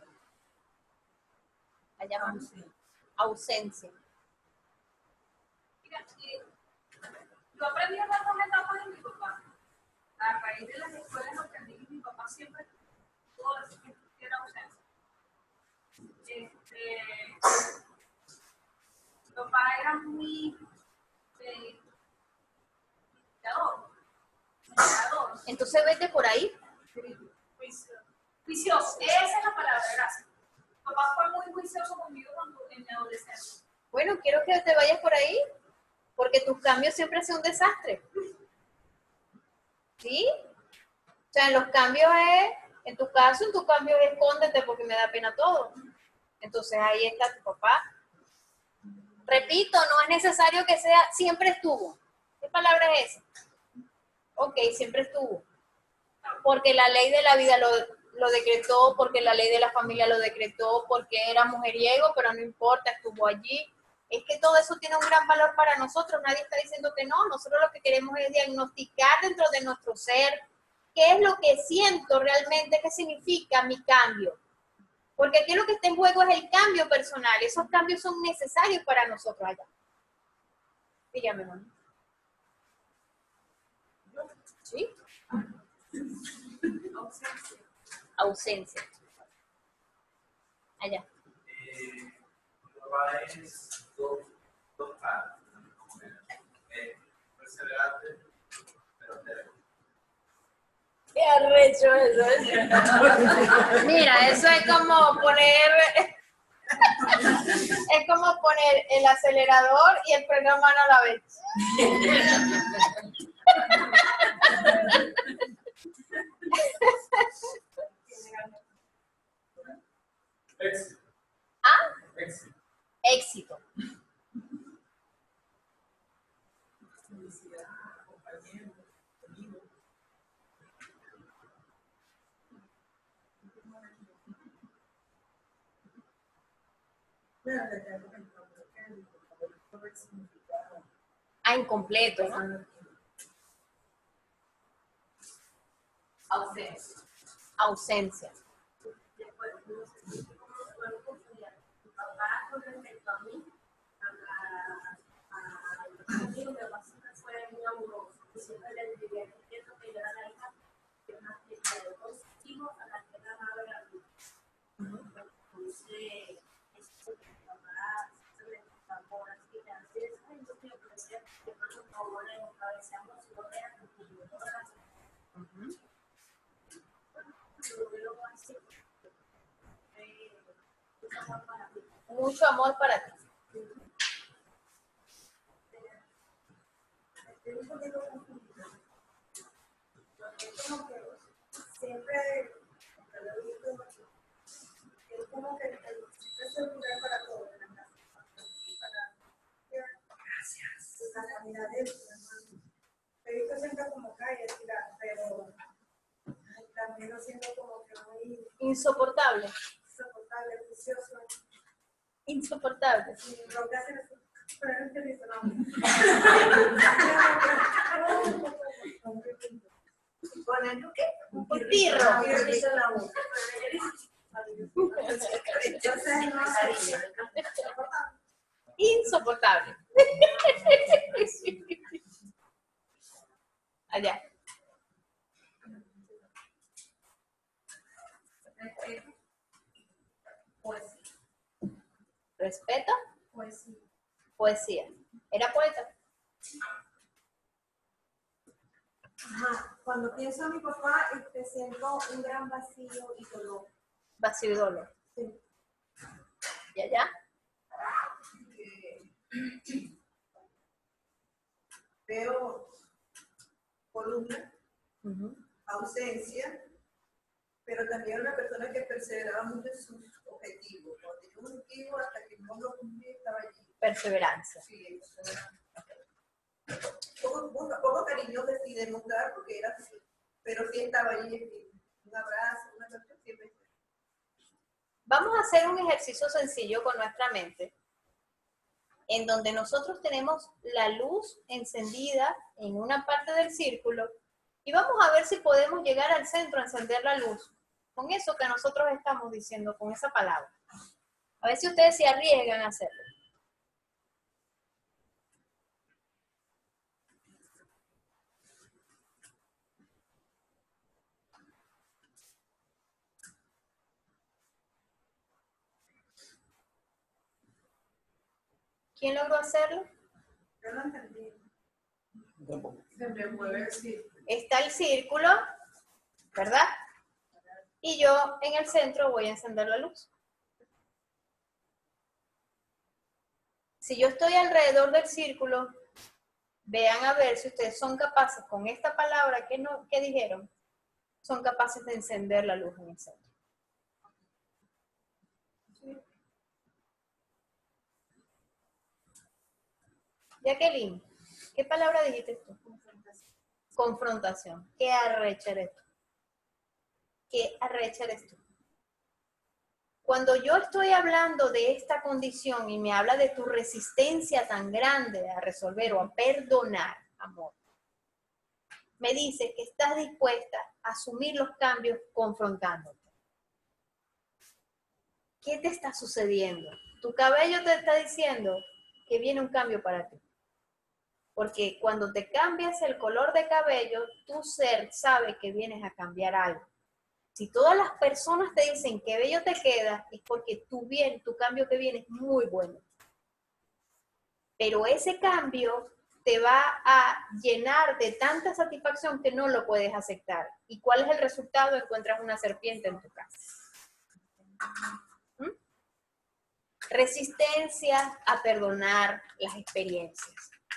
Allá vamos. Ausencia. Mira, yo aprendí en las dos etapas de mi papá. A raíz de las escuelas aprendí que mi papá siempre tuvo eso que era ausencia. Mi papá era muy cuidador. Entonces vete por ahí. Juicioso. Esa es la palabra, gracias. Mi papá fue muy juicioso conmigo en mi adolescencia. Bueno, quiero que te vayas por ahí, porque tus cambios siempre son un desastre. ¿Sí? O sea, en los cambios en tu cambio es escóndete porque me da pena todo. Entonces ahí está tu papá. Repito, no es necesario que sea, siempre estuvo. ¿Qué palabra es esa? Ok, siempre estuvo. Porque la ley de la vida lo decretó, porque la ley de la familia lo decretó, porque era mujeriego, pero no importa, estuvo allí. Es que todo eso tiene un gran valor para nosotros, nadie está diciendo que no, nosotros lo que queremos es diagnosticar dentro de nuestro ser qué es lo que siento realmente, qué significa mi cambio. Porque aquí lo que está en juego es el cambio personal, esos cambios son necesarios para nosotros allá. Dígame, mamá. ¿Sí? Ausencia. Allá. Mi papá es dos partes. Perseverante, pero terco. Qué arrecho eso. Mira, eso es como poner el acelerador y el freno a mano a la vez. Éxito. ¿Ah? Éxito. Éxito. Ah, incompleto, ¿no? Ausencia. Ausencia. Después, no sé si puedo confundir. Mi papá, con respecto a mí, conmigo, mi papá siempre fue muy amoroso. Siempre le diría que quiero que yo era la hija que más que de dos hijos a la que era madre la vida. Entonces, eso que mi papá siempre le amor, así que así es, entonces yo decía que por favor le cabeceamos y no vean que yo todas las Mucho amor para ti. Es como que siempre, es como que es el lugar para todo en la casa. Gracias. La calidad de eso, hermano. He visto siempre como calle, pero también lo siento como que muy Insoportable. insoportable, vicioso. Insoportable. Y lo que hacen es poner un servicio, no. ¿Ponen qué? Un pirro. Insoportable. Allá. respeto, Poesía. poesía. ¿Era poeta? Ajá. Cuando pienso en mi papá, siento un gran vacío y dolor. Vacío y dolor. Sí. ¿Y allá? Veo columna, Ujú. ausencia, pero también una persona que perseveraba mucho en sus objetivos. Cuando tenía un objetivo, hasta que no lo cumplí, estaba allí. Perseverancia. Sí, poco cariño decidí demostrar porque era así, pero sí estaba allí. Un abrazo, una canción siempre. Vamos a hacer un ejercicio sencillo con nuestra mente, en donde nosotros tenemos la luz encendida en una parte del círculo y vamos a ver si podemos llegar al centro a encender la luz con eso que nosotros estamos diciendo, con esa palabra. A ver si ustedes se arriesgan a hacerlo. ¿Quién logró hacerlo? Yo no entendí. Se me mueve el círculo. Está el círculo, ¿verdad? Y yo en el centro voy a encender la luz. Si yo estoy alrededor del círculo, vean a ver si ustedes son capaces, con esta palabra que dijeron, son capaces de encender la luz en el centro. Jacqueline, ¿qué palabra dijiste tú? Confrontación. ¿Qué arrecha eres tú? ¿Qué arrecha eres tú? Cuando yo estoy hablando de esta condición y me habla de tu resistencia tan grande a resolver o a perdonar, amor, me dice que estás dispuesta a asumir los cambios confrontándote. ¿Qué te está sucediendo? Tu cabello te está diciendo que viene un cambio para ti. Porque cuando te cambias el color de cabello, tu ser sabe que vienes a cambiar algo. Si todas las personas te dicen qué bello te queda, es porque tu cambio que viene es muy bueno. Pero ese cambio te va a llenar de tanta satisfacción que no lo puedes aceptar. ¿Y cuál es el resultado? Encuentras una serpiente en tu casa. ¿Mm? Resistencia a perdonar las experiencias.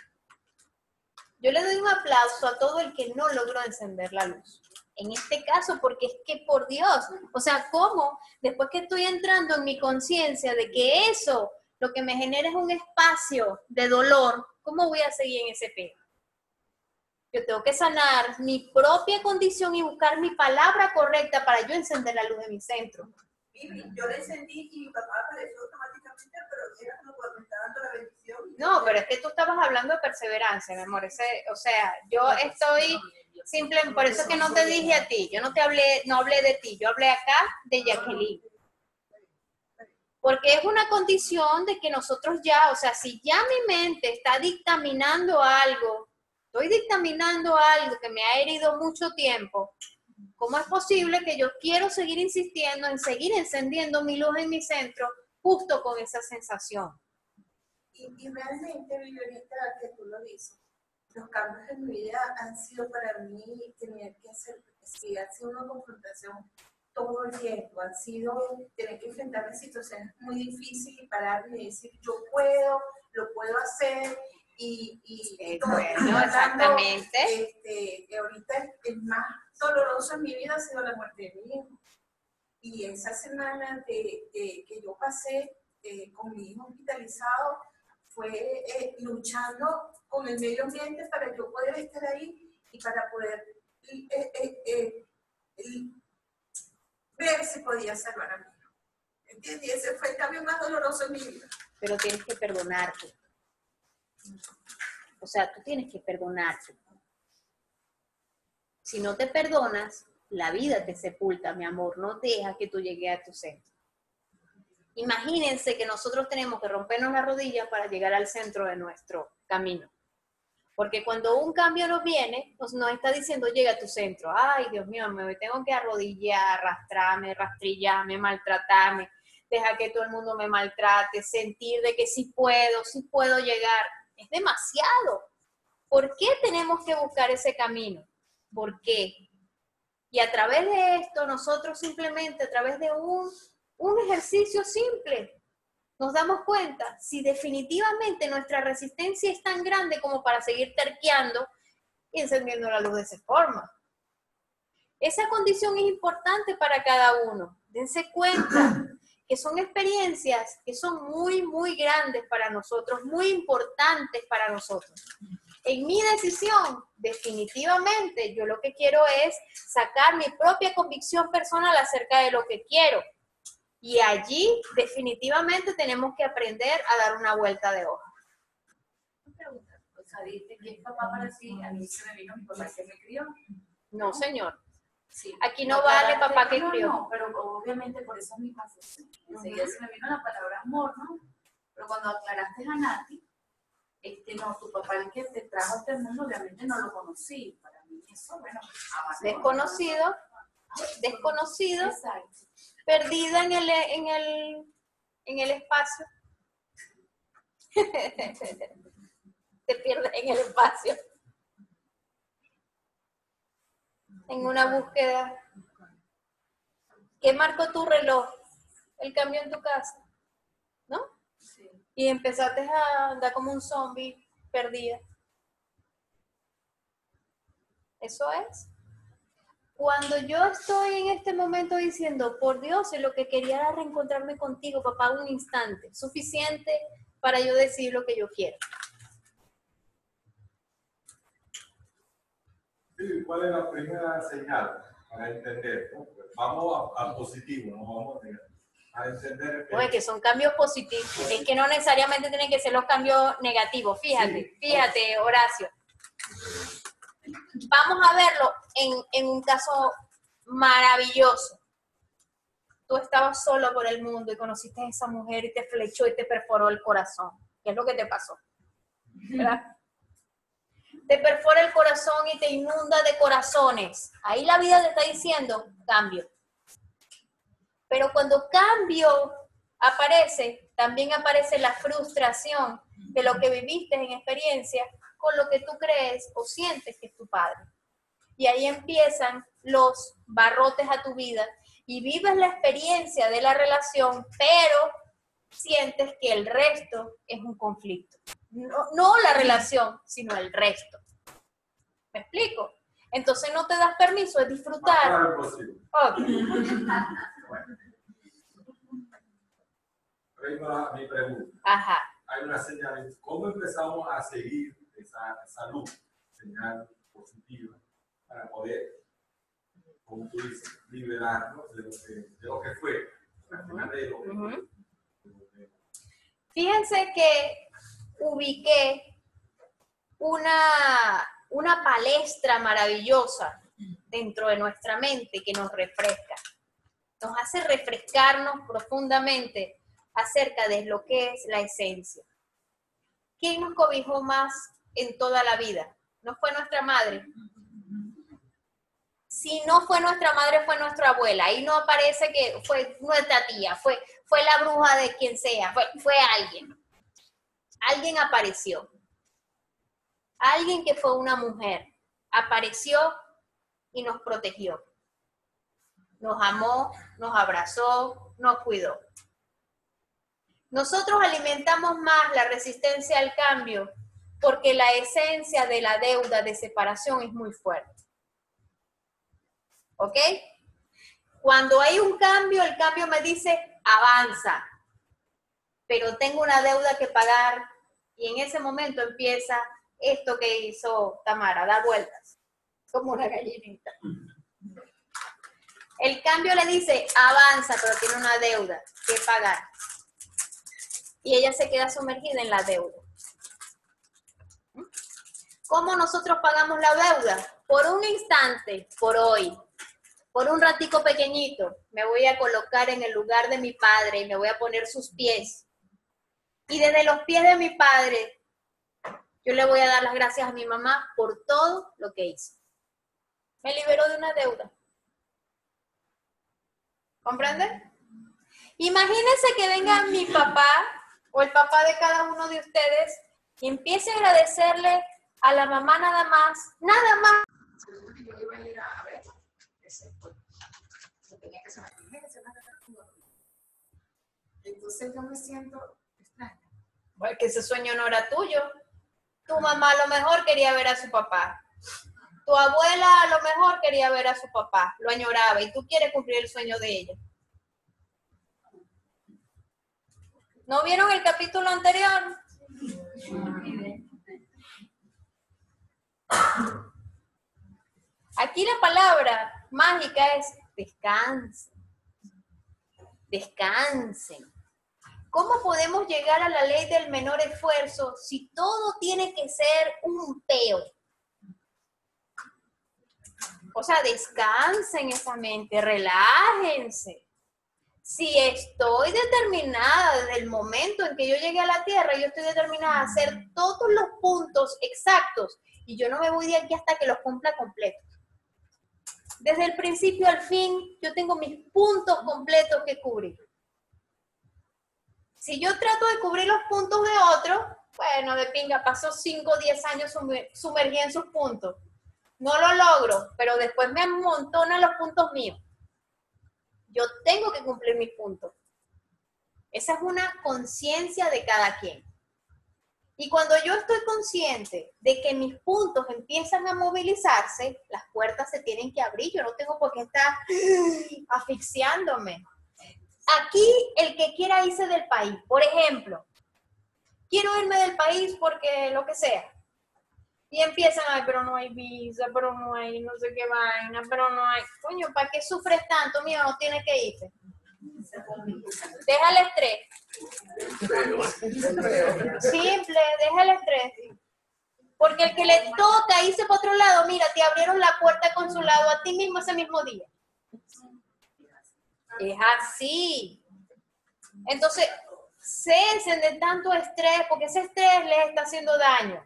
Yo le doy un aplauso a todo el que no logró encender la luz. En este caso, porque es que por Dios, o sea, ¿cómo? Después que estoy entrando en mi conciencia de que eso, lo que me genera es un espacio de dolor, ¿cómo voy a seguir en ese peo? Yo tengo que sanar mi propia condición y buscar mi palabra correcta para yo encender la luz de mi centro. Yo le encendí y mi papá apareció automáticamente, pero era como cuando me estaba dando la bendición. No, pero es que tú estabas hablando de perseverancia, mi amor. O sea, yo estoy simplemente, por eso es que no te dije a ti, yo no hablé de ti, yo hablé acá de Jacqueline. Porque es una condición de que nosotros ya, o sea, si ya mi mente está dictaminando algo, estoy dictaminando algo que me ha herido mucho tiempo, ¿cómo es posible que yo quiero seguir insistiendo en seguir encendiendo mi luz en mi centro justo con esa sensación? Y realmente, Vivianita, que tú lo dices, los cambios en mi vida han sido para mí tener que hacer, sí, ha sido una confrontación todo el tiempo, han sido tener que enfrentarme a situaciones muy difíciles y pararme y decir, yo puedo, lo puedo hacer, y bueno, exactamente. Ahorita el más doloroso en mi vida ha sido la muerte de mi hijo. Y esa semana que yo pasé con mi hijo hospitalizado fue luchando con el medio ambiente para yo poder estar ahí y para poder ver si podía salvar a mi hijo. ¿Entiendes? Y ese fue el cambio más doloroso en mi vida. Pero tienes que perdonarte. O sea, tú tienes que perdonarte. Si no te perdonas, la vida te sepulta, mi amor. No deja que tú llegues a tu centro. Imagínense que nosotros tenemos que rompernos la rodilla para llegar al centro de nuestro camino. Porque cuando un cambio nos viene, nos está diciendo, llega a tu centro. Ay, Dios mío, me tengo que arrodillar, arrastrarme, rastrillarme, maltratarme. dejar que todo el mundo me maltrate, sentir de que sí puedo llegar. Es demasiado. ¿Por qué tenemos que buscar ese camino? ¿Por qué? Y a través de esto, nosotros simplemente, a través de un ejercicio simple, nos damos cuenta si definitivamente nuestra resistencia es tan grande como para seguir terqueando y encendiendo la luz de esa forma. Esa condición es importante para cada uno. Dense cuenta que son experiencias que son muy, muy grandes para nosotros, muy importantes para nosotros. En mi decisión, definitivamente, yo lo que quiero es sacar mi propia convicción personal acerca de lo que quiero. Y allí, definitivamente, tenemos que aprender a dar una vuelta de hoja. Una pregunta, o sea, dijiste que es papá para sí, a mí se me vino mi papá que me crió. No, señor. Sí. Aquí no vale papá que crió. No, pero obviamente por eso es mi confusión. Enseguida se me vino la palabra amor, ¿no? Pero cuando aclaraste a Nati, no, tu papá el que te trajo a este mundo, obviamente no lo conocí. Para mí eso, bueno, desconocido, exacto. Perdida en el espacio. Te pierdes en el espacio. En una búsqueda. ¿Qué marcó tu reloj? El cambio en tu casa, ¿no? Sí. Y empezaste a andar como un zombie perdida. Eso es. Cuando yo estoy en este momento diciendo, por Dios, lo que quería era reencontrarme contigo, papá, un instante, suficiente para yo decir lo que yo quiero. Sí, ¿cuál es la primera señal para entender? ¿No? Pues vamos a positivo, no vamos a entender. Oye, que son cambios positivos. Es que no necesariamente tienen que ser los cambios negativos. Fíjate, fíjate, Horacio. Vamos a verlo en un caso maravilloso. Tú estabas solo por el mundo y conociste a esa mujer y te flechó y te perforó el corazón. ¿Qué es lo que te pasó? ¿Verdad? Te perfora el corazón y te inunda de corazones. Ahí la vida te está diciendo cambio. Pero cuando cambio aparece, también aparece la frustración de lo que viviste en experiencia con lo que tú crees o sientes que es tu padre. Y ahí empiezan los barrotes a tu vida y vives la experiencia de la relación, pero sientes que el resto es un conflicto. No la relación, sino el resto. ¿Me explico? Entonces no te das permiso de disfrutar. Claro, posible. Okay. Bueno. Vengo mi pregunta. Ajá. Hay una señal. ¿Cómo empezamos a seguir esa luz, señal positiva, para poder, como tú dices, liberarnos de lo que fue? Al final de lo que Fíjense que ubiqué una palestra maravillosa dentro de nuestra mente que nos refresca. Nos hace refrescarnos profundamente acerca de lo que es la esencia. ¿Quién nos cobijó más en toda la vida? ¿No fue nuestra madre? Si no fue nuestra madre, fue nuestra abuela. Ahí no aparece que fue nuestra tía, fue la bruja de quien sea, fue alguien. Alguien apareció. Alguien que fue una mujer. Apareció y nos protegió. Nos amó, nos abrazó, nos cuidó. Nosotros alimentamos más la resistencia al cambio porque la esencia de la deuda de separación es muy fuerte. ¿Ok? Cuando hay un cambio, el cambio me dice, avanza, pero tengo una deuda que pagar y en ese momento empieza esto que hizo Tamara, da vueltas, como una gallinita. El cambio le dice, avanza, pero tiene una deuda que pagar. Y ella se queda sumergida en la deuda. ¿Cómo nosotros pagamos la deuda? Por un instante, por hoy. Por un ratico pequeñito, me voy a colocar en el lugar de mi padre y me voy a poner sus pies. Y desde los pies de mi padre, yo le voy a dar las gracias a mi mamá por todo lo que hizo. Me liberó de una deuda. ¿Comprende? Imagínense que venga mi papá o el papá de cada uno de ustedes y empiece a agradecerle a la mamá nada más. Yo iba a ir a ver, tenía que saber, entonces yo me siento extraña. Porque ese sueño no era tuyo. Tu mamá a lo mejor quería ver a su papá. Tu abuela a lo mejor quería ver a su papá, lo añoraba y tú quieres cumplir el sueño de ella. ¿No vieron el capítulo anterior? Aquí la palabra mágica es descansen. Descansen. ¿Cómo podemos llegar a la ley del menor esfuerzo si todo tiene que ser un peo? O sea, descansen esa mente, relájense. Si estoy determinada desde el momento en que yo llegué a la Tierra, yo estoy determinada a hacer todos los puntos exactos y yo no me voy de aquí hasta que los cumpla completos. Desde el principio al fin, yo tengo mis puntos completos que cubrir. Si yo trato de cubrir los puntos de otro, bueno, de pinga, paso 5 o 10 años sumergida en sus puntos. No lo logro, pero después me amontonan los puntos míos. Yo tengo que cumplir mis puntos. Esa es una conciencia de cada quien. Y cuando yo estoy consciente de que mis puntos empiezan a movilizarse, las puertas se tienen que abrir. Yo no tengo por qué estar asfixiándome. Aquí, el que quiera irse del país, por ejemplo, quiero irme del país porque lo que sea. Y empiezan, ay, pero no hay visa, pero no hay no sé qué vaina, pero no hay... Coño, ¿para qué sufres tanto? Mira, no tienes que irte. Deja el estrés. Simple, deja el estrés. Porque el que le toca irse para otro lado, mira, te abrieron la puerta consulado a ti mismo ese mismo día. Es así. Entonces, cesen de tanto estrés, porque ese estrés les está haciendo daño.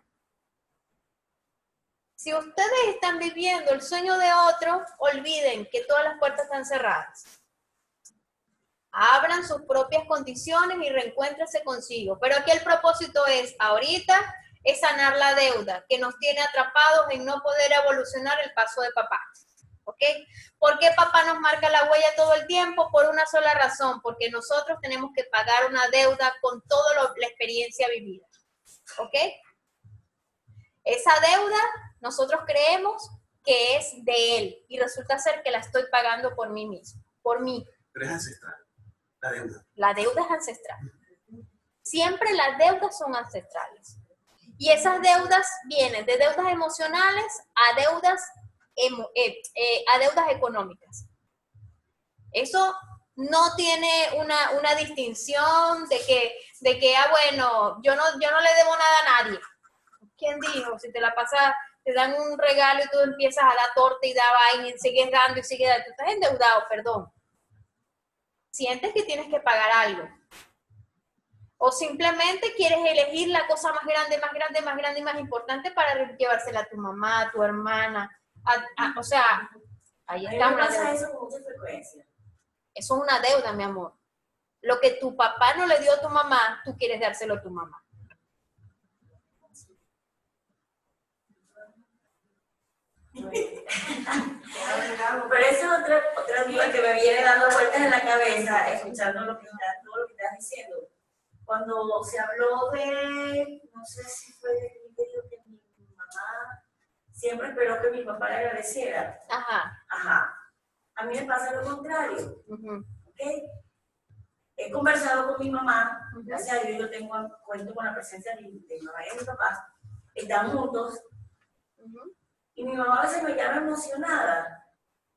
Si ustedes están viviendo el sueño de otro, olviden que todas las puertas están cerradas. Abran sus propias condiciones y reencuéntrense consigo. Pero aquí el propósito es, ahorita, es sanar la deuda que nos tiene atrapados en no poder evolucionar el paso de papá. ¿Ok? ¿Por qué papá nos marca la huella todo el tiempo? Por una sola razón, porque nosotros tenemos que pagar una deuda con toda la experiencia vivida. ¿Ok? Esa deuda nosotros creemos que es de él y resulta ser que la estoy pagando por mí mismo, por mí. Pero es ancestral, la deuda. La deuda es ancestral. Siempre las deudas son ancestrales. Y esas deudas vienen de deudas emocionales a deudas económicas. Eso no tiene una distinción de que bueno, yo no le debo nada a nadie. ¿Quién dijo? Si te la pasas, te dan un regalo y tú empiezas a dar torta y da vaina y sigues dando y sigues dando. Tú estás endeudado, perdón. Sientes que tienes que pagar algo. O simplemente quieres elegir la cosa más grande, más grande, más grande y más importante para llevársela a tu mamá, a tu hermana. O sea, ahí está una deuda. Eso con mucha frecuencia. Eso es una deuda, mi amor. Lo que tu papá no le dio a tu mamá, tú quieres dárselo a tu mamá. Pero esa es otra duda que me viene dando vueltas en la cabeza, escuchando todo lo que estás diciendo. Cuando se habló de, no sé si fue de que mi mamá siempre esperó que mi papá le agradeciera. Ajá. Ajá. A mí me pasa lo contrario. ¿Okay? He conversado con mi mamá, gracias a Dios yo cuento con la presencia de mi mamá y de mi papá. Estamos juntos. Y mi mamá a veces me llama emocionada.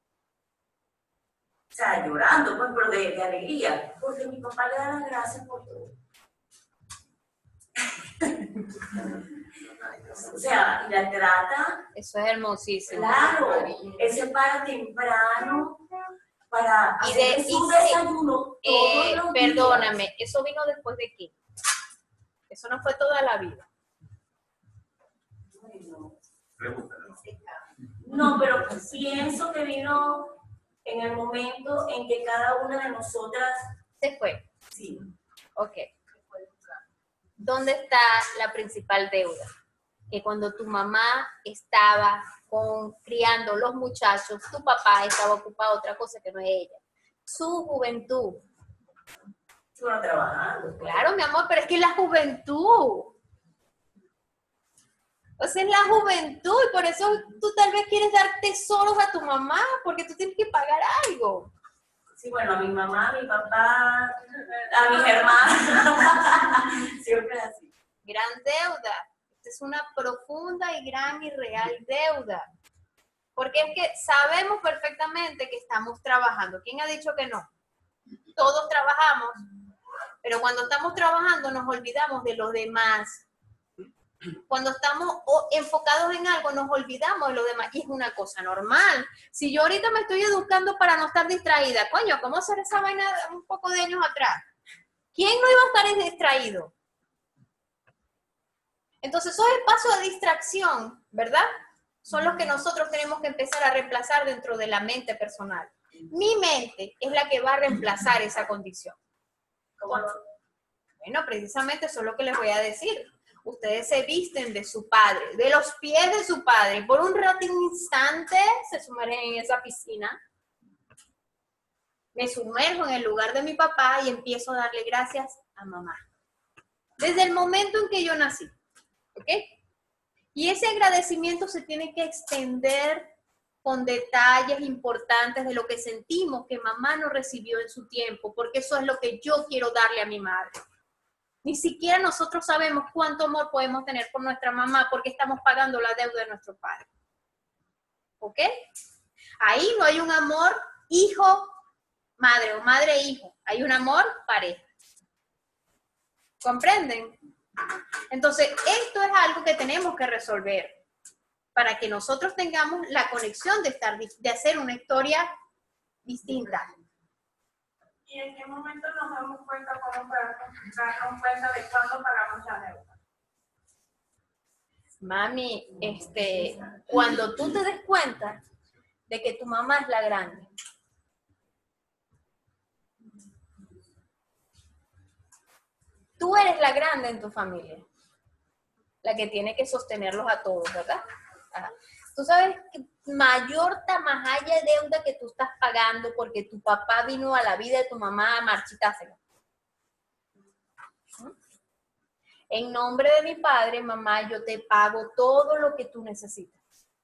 O sea, llorando, pues, pero de alegría. Porque mi papá le da las gracias por todo. O sea, y la trata. Eso es hermosísimo. Claro, él se para temprano para hacer su desayuno. Perdóname, ¿eso vino después de qué? Eso no fue toda la vida. No, pero pienso que vino en el momento en que cada una de nosotras Se fue. Sí. Ok. ¿Dónde está la principal deuda? Que cuando tu mamá estaba criando los muchachos, tu papá estaba ocupado otra cosa que no es ella. Su juventud. Estuvo trabajando. Claro, mi amor, pero es que la juventud. O sea, es la juventud y por eso tú tal vez quieres dar tesoros a tu mamá, porque tú tienes que pagar algo. Sí, bueno, a mi mamá, a mi papá, a mis hermanos. Siempre así. Gran deuda. Esta es una profunda y gran y real deuda. Porque es que sabemos perfectamente que estamos trabajando. ¿Quién ha dicho que no? Todos trabajamos, pero cuando estamos trabajando nos olvidamos de los demás. Cuando estamos enfocados en algo nos olvidamos de los demás y es una cosa normal. Si yo ahorita me estoy educando para no estar distraída, coño, ¿cómo hacer esa vaina un poco de años atrás? ¿Quién no iba a estar distraído? Entonces esos espacios de distracción, ¿verdad? Son los que nosotros tenemos que empezar a reemplazar dentro de la mente personal. Mi mente es la que va a reemplazar esa condición. ¿Cómo no? Bueno, precisamente eso es lo que les voy a decir. Ustedes se visten de su padre, de los pies de su padre. Por un rato, un instante, se sumergen en esa piscina. Me sumerjo en el lugar de mi papá y empiezo a darle gracias a mamá. Desde el momento en que yo nací. ¿Ok? Y ese agradecimiento se tiene que extender con detalles importantes de lo que sentimos que mamá no recibió en su tiempo, porque eso es lo que yo quiero darle a mi madre. Ni siquiera nosotros sabemos cuánto amor podemos tener por nuestra mamá porque estamos pagando la deuda de nuestro padre. ¿Ok? Ahí no hay un amor hijo-madre o madre-hijo. Hay un amor pareja. ¿Comprenden? Entonces, esto es algo que tenemos que resolver para que nosotros tengamos la conexión de hacer una historia distinta. ¿Y en qué momento nos damos cuenta, cómo darnos cuenta de cuándo pagamos la deuda? Mami, cuando tú te des cuenta de que tu mamá es la grande, tú eres la grande en tu familia, la que tiene que sostenerlos a todos, ¿verdad? Ajá. Tú sabes que mayor tamajaya de deuda que tú estás pagando porque tu papá vino a la vida de tu mamá a marchitársela. En nombre de mi padre, mamá, yo te pago todo lo que tú necesitas.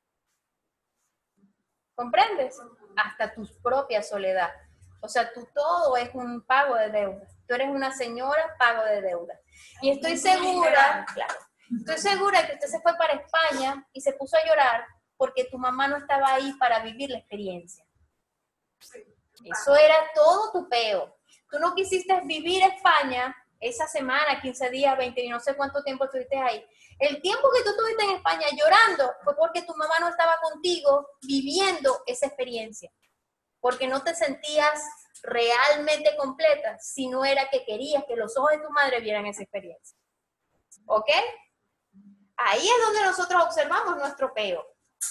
¿Comprendes? Hasta tu propia soledad. O sea, tú todo es un pago de deuda. Tú eres una señora pago de deuda. Y estoy segura, claro, estoy segura que usted se fue para España y se puso a llorar porque tu mamá no estaba ahí para vivir la experiencia. Eso era todo tu peo. Tú no quisiste vivir España esa semana, 15 días, 20 y no sé cuánto tiempo estuviste ahí. El tiempo que tú estuviste en España llorando fue porque tu mamá no estaba contigo viviendo esa experiencia. Porque no te sentías realmente completa, si no era que querías que los ojos de tu madre vieran esa experiencia. ¿Ok? Ahí es donde nosotros observamos nuestro peo.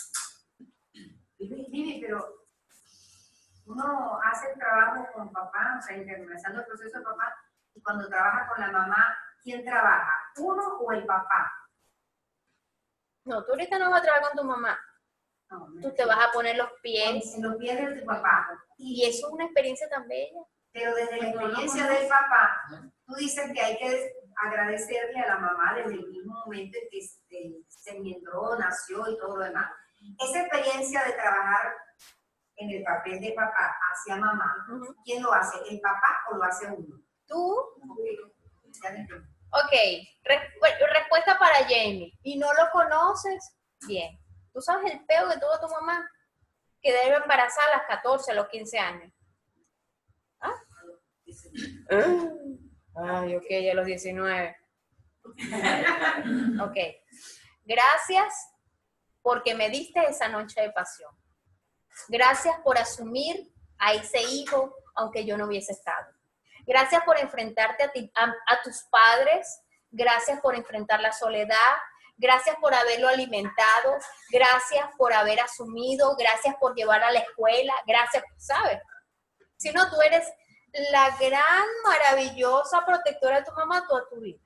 Vivi, pero uno hace el trabajo con papá, o sea, internalizando el proceso de papá, y cuando trabaja con la mamá, ¿quién trabaja? ¿Uno o el papá? No, tú ahorita no vas a trabajar con tu mamá. No, tú te vas a poner los pies. En los pies de tu papá. Y eso es una experiencia tan bella. Pero desde la experiencia del papá, tú dices que hay que agradecerle a la mamá desde el mismo momento en que se engendró, nació y todo lo demás. Esa experiencia de trabajar en el papel de papá hacia mamá, ¿quién lo hace? ¿El papá o lo hace uno? Tú. Ok, respuesta para Jamie. ¿Y no lo conoces? Bien. ¿Tú sabes el peo que tuvo tu mamá? Que debe embarazar a las 14, a los 15 años. ¿Ah? Ay, ok, a los 19. Ok. Gracias porque me diste esa noche de pasión. Gracias por asumir a ese hijo, aunque yo no hubiese estado. Gracias por enfrentarte a tus padres. Gracias por enfrentar la soledad. Gracias por haberlo alimentado. Gracias por haber asumido. Gracias por llevar a la escuela. Gracias, ¿sabes? Si no, tú eres la gran, maravillosa protectora de tu mamá toda tu vida.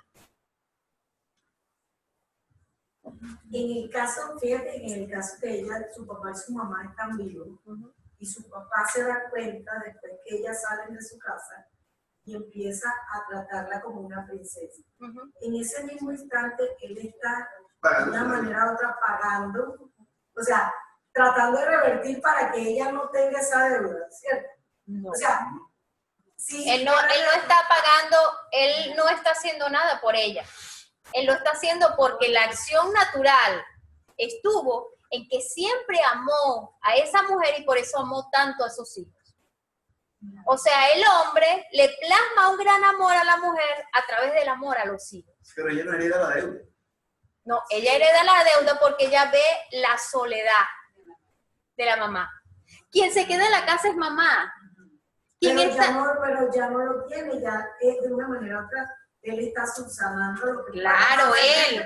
En el caso, fíjate, en el caso que ella, su papá y su mamá están vivos, y su papá se da cuenta después que ellas salen de su casa y empieza a tratarla como una princesa. En ese mismo instante, él está de una manera u otra pagando, o sea, tratando de revertir para que ella no tenga esa deuda, ¿cierto? No. O sea, sí, Él no está pagando, él no está haciendo nada por ella. Él lo está haciendo porque la acción natural estuvo en que siempre amó a esa mujer y por eso amó tanto a sus hijos. O sea, el hombre le plasma un gran amor a la mujer a través del amor a los hijos. Pero ella no hereda la deuda. No, ella hereda la deuda porque ella ve la soledad de la mamá. Quien se queda en la casa es mamá. Pero ya no lo tiene, ya es de una manera u otra. Él está subsanando lo que... Claro, él.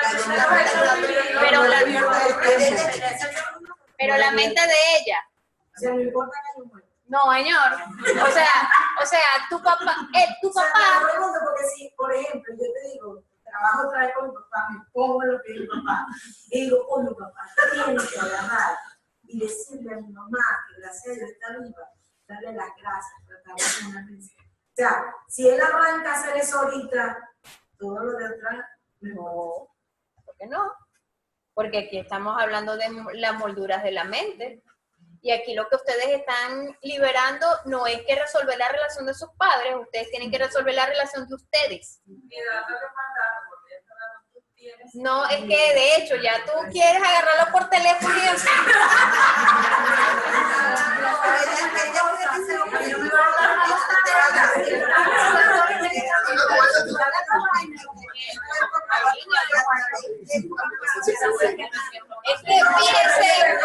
Pero la mente de ella. O sea, no importa que yo muera. No, señor. O sea, tu papá, O sea, te lo pregunto porque si, por ejemplo, yo te digo, trabajo otra vez con mi papá, me pongo lo que es mi papá, y digo, mi papá tiene que agarrar y decirle a mi mamá que gracias a Dios está viva, darle las gracias, tratarla como una princesa. O sea, si él arranca a hacer eso ahorita, todo lo de atrás, no. ¿Por qué no? Porque aquí estamos hablando de las molduras de la mente. Y aquí lo que ustedes están liberando no es que resolver la relación de sus padres, ustedes tienen que resolver la relación de ustedes. No, es que de hecho ya tú quieres agarrarlo por teléfono y así. Es que fíjense.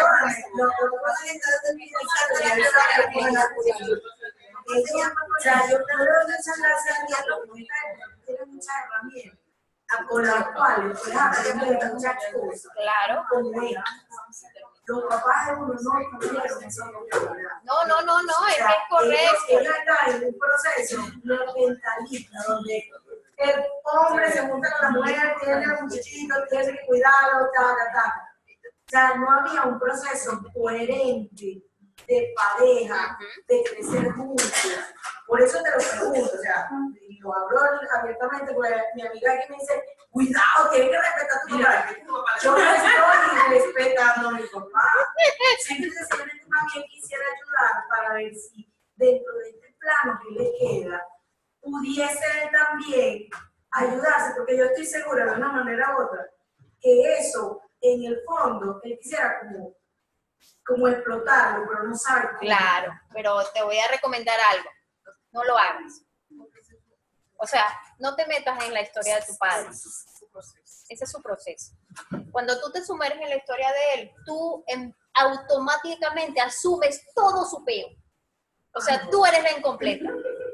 O sea, yo te doy muchas gracias a Dios, porque tiene muchas herramientas con las cuales puedes aprender muchas cosas. Claro. Como ella. Los papás de uno no tuvieron esa oportunidad. No, es correcto. Ella está en un proceso mentalista donde el hombre se junta con la mujer, tiene un muchachito, tiene que cuidarlo, O sea, no había un proceso coherente de pareja, de crecer juntos. Por eso te lo pregunto, o sea, y lo hablo abiertamente, porque mi amiga aquí me dice, cuidado, tienes que respetar a tu papá. Yo no estoy respetando a mi papá. Simplemente también quisiera ayudar para ver si dentro de este plano que le queda, pudiese él también ayudarse, porque yo estoy segura de una manera u otra, que eso, en el fondo, él quisiera como explotarlo, pero no sabe cómo. Claro, pero te voy a recomendar algo. No lo hagas. O sea, no te metas en la historia de tu padre. Ese es su proceso. Cuando tú te sumerges en la historia de él, tú automáticamente asumes todo su peo. O sea, tú eres la incompleta.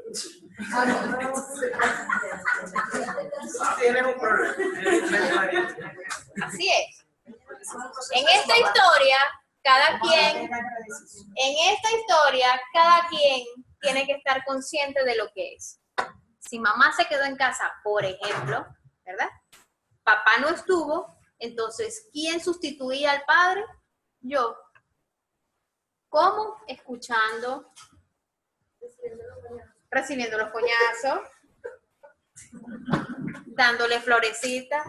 Tienes un problema. Así es. En esta historia, cada quien tiene que estar consciente de lo que es. Si mamá se quedó en casa, por ejemplo, ¿verdad? Papá no estuvo, entonces, ¿quién sustituía al padre? Yo. ¿Cómo? Escuchando, recibiendo los coñazos, dándole florecitas,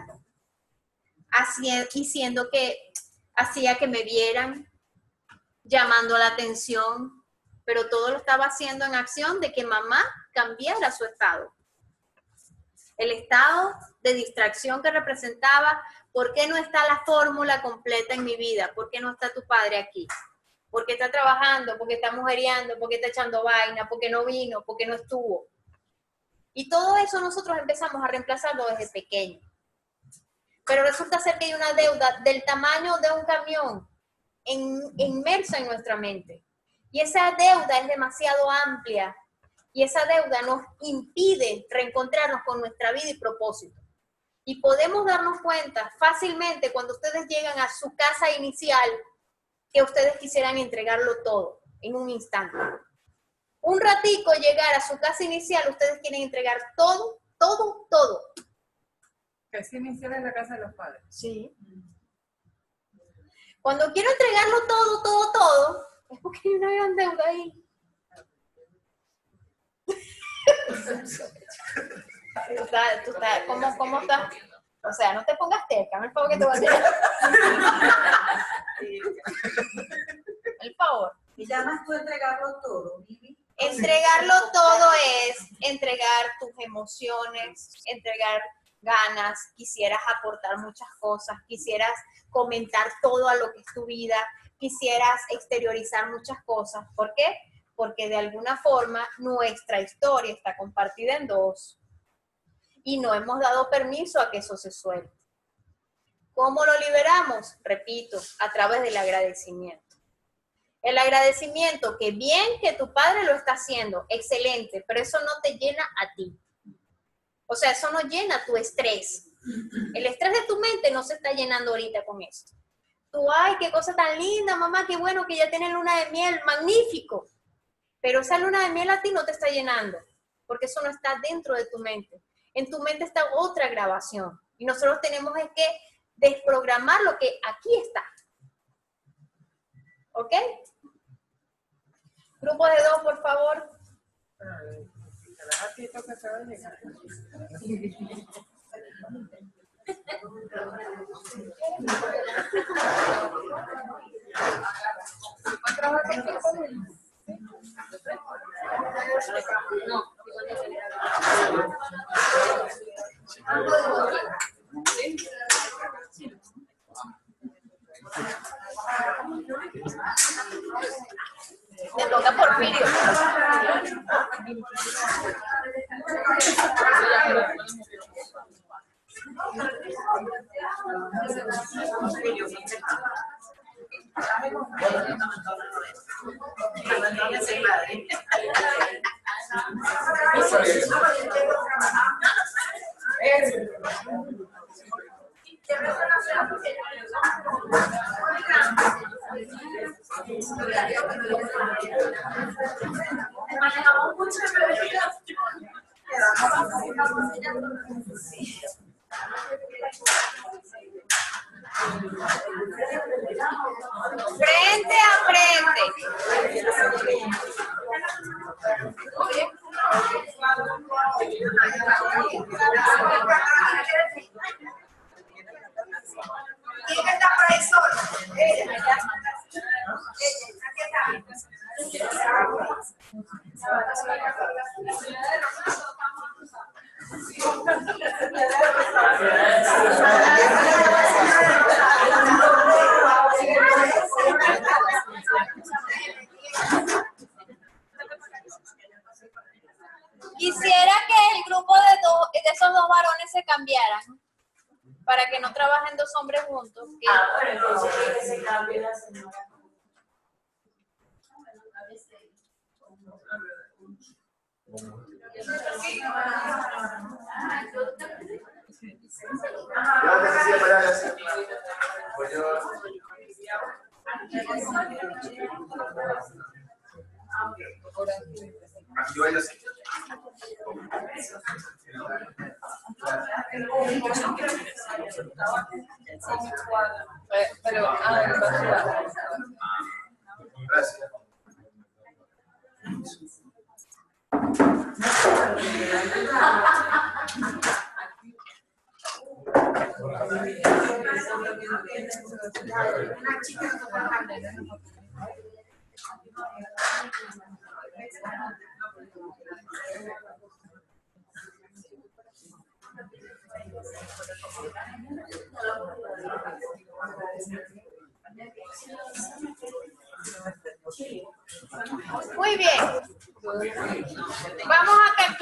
diciendo que hacía que me vieran, llamando la atención, pero todo lo estaba haciendo en acción de que mamá cambiara su estado. El estado de distracción que representaba, ¿por qué no está la fórmula completa en mi vida? ¿Por qué no está tu padre aquí? ¿Por qué está trabajando? ¿Por qué está mujereando? ¿Por qué está echando vaina? ¿Por qué no vino? ¿Por qué no estuvo? Y todo eso nosotros empezamos a reemplazarlo desde pequeño. Pero resulta ser que hay una deuda del tamaño de un camión inmersa en nuestra mente. Y esa deuda es demasiado amplia. Y esa deuda nos impide reencontrarnos con nuestra vida y propósito. Y podemos darnos cuenta fácilmente cuando ustedes llegan a su casa inicial que ustedes quisieran entregarlo todo en un instante. un ratico llegar a su casa inicial, ustedes quieren entregar todo, todo, todo. Casa inicial es la casa de los padres. Sí. Cuando quiero entregarlo todo, todo, todo, es porque hay una gran deuda ahí. ¿Cómo estás? O sea, no te pongas terca, no es el favor que te voy a hacer. El favor. ¿Y llamas tú a entregarlo todo, Vivi? Entregarlo todo es entregar tus emociones, entregar ganas, quisieras aportar muchas cosas, quisieras comentar todo a lo que es tu vida, quisieras exteriorizar muchas cosas. ¿Por qué? Porque de alguna forma nuestra historia está compartida en dos y no hemos dado permiso a que eso se suelte. ¿Cómo lo liberamos? Repito, a través del agradecimiento. El agradecimiento, que bien que tu padre lo está haciendo, excelente, pero eso no te llena a ti. O sea, eso no llena tu estrés. El estrés de tu mente no se está llenando ahorita con eso. Tú, ay, qué cosa tan linda, mamá, qué bueno que ya tienes luna de miel, magnífico. Pero esa luna de miel a ti no te está llenando, porque eso no está dentro de tu mente. En tu mente está otra grabación. Y nosotros tenemos que desprogramar lo que aquí está. ¿Ok? Grupo de 2, por favor. Me toca Porfirio. Frente a frente. ¿Quién está por ahí solo? Ella. Aquí está. Quisiera que el grupo de esos dos varones se cambiaran para que no trabajen dos hombres juntos. Pero entonces que se cambie la señora. Gracias. Muy bien. Vamos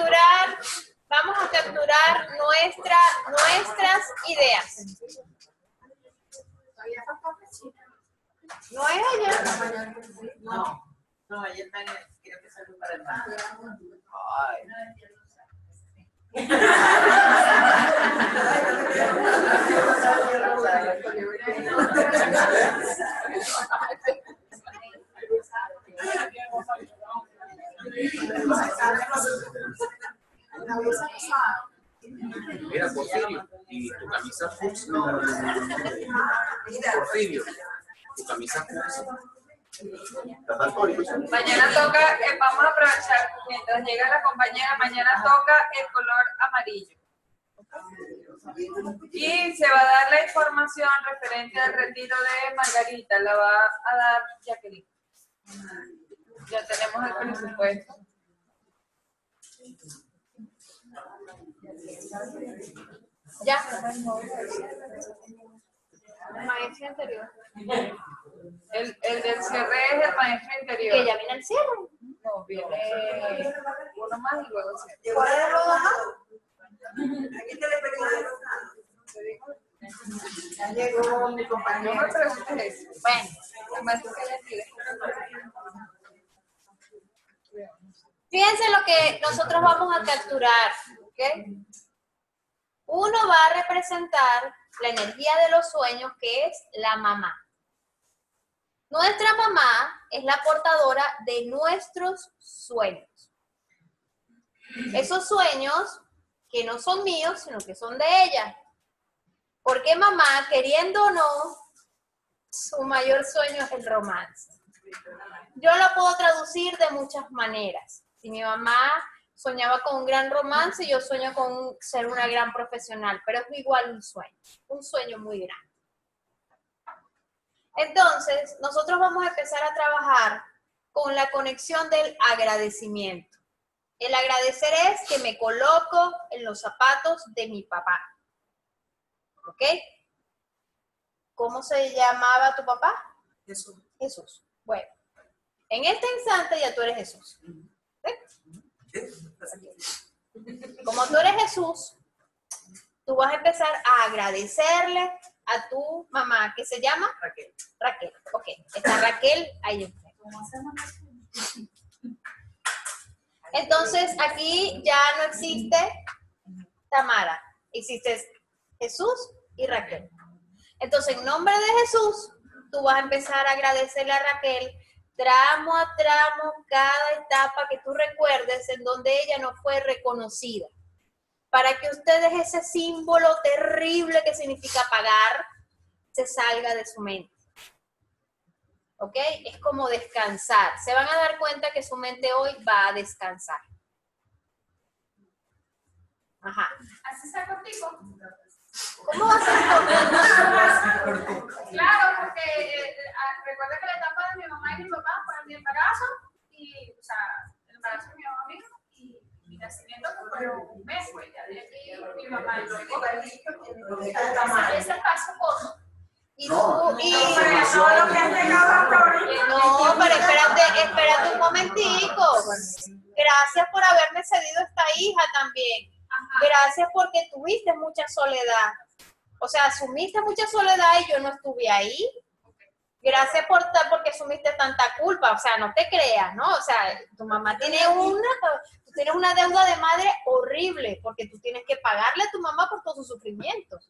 a capturar nuestras ideas. ¿No es ella? No, ella está en el, quiero que salga para el baño. Ay. Porfirio. Tu camisa. Mañana toca, vamos a aprovechar mientras llega la compañera, mañana toca el color amarillo. Y se va a dar la información referente al retiro de Margarita, la va a dar Jacqueline. Ya tenemos el presupuesto. Ya. El maestro anterior. El del cierre es el maestro interior. Que ya viene el cierre. No, viene uno más y luego cierre. ¿Cuál es el rodajado? Aquí te le Ya llegó mi compañero. No me preguntes eso. Bueno. Además, que ella pide. Fíjense lo que nosotros vamos a capturar, ¿ok? Uno va a representar la energía de los sueños, que es la mamá. Nuestra mamá es la portadora de nuestros sueños. Esos sueños que no son míos, sino que son de ella. Porque mamá, queriendo o no, su mayor sueño es el romance. Yo lo puedo traducir de muchas maneras. Si mi mamá soñaba con un gran romance, yo sueño con ser una gran profesional, pero es igual un sueño muy grande. Entonces, nosotros vamos a empezar a trabajar con la conexión del agradecimiento. El agradecer es que me coloco en los zapatos de mi papá. ¿Ok? ¿Cómo se llamaba tu papá? Jesús. Jesús. Bueno, en este instante ya tú eres Jesús. Como tú eres Jesús, tú vas a empezar a agradecerle a tu mamá, que se llama Raquel. Raquel. Ok, está Raquel ahí enfrente. Entonces aquí ya no existe Tamara, existe Jesús y Raquel. Entonces en nombre de Jesús, tú vas a empezar a agradecerle a Raquel tramo a tramo, cada etapa que tú recuerdes en donde ella no fue reconocida. Para que ustedes ese símbolo terrible que significa pagar, se salga de su mente. ¿Ok? Es como descansar. Se van a dar cuenta que su mente hoy va a descansar. Ajá. Así sea cortico. ¿Cómo va a ser cortico? Claro, porque recuerda que la etapa de mi mamá y mi papá fue mi embarazo, y, o sea, el embarazo de mi mamá mismo y mi nacimiento fue un mes, pues, ya de mi mamá y luego ese paso corto. Y tú, y todo lo que has llegado a no, pero espérate un momentico. Gracias por haberme cedido esta hija también. Gracias porque tuviste mucha soledad. O sea, asumiste mucha soledad y yo no estuve ahí. Gracias porque asumiste tanta culpa. O sea, no te creas, ¿no? O sea, tu mamá tiene tú tienes una deuda de madre horrible porque tú tienes que pagarle a tu mamá por todos sus sufrimientos.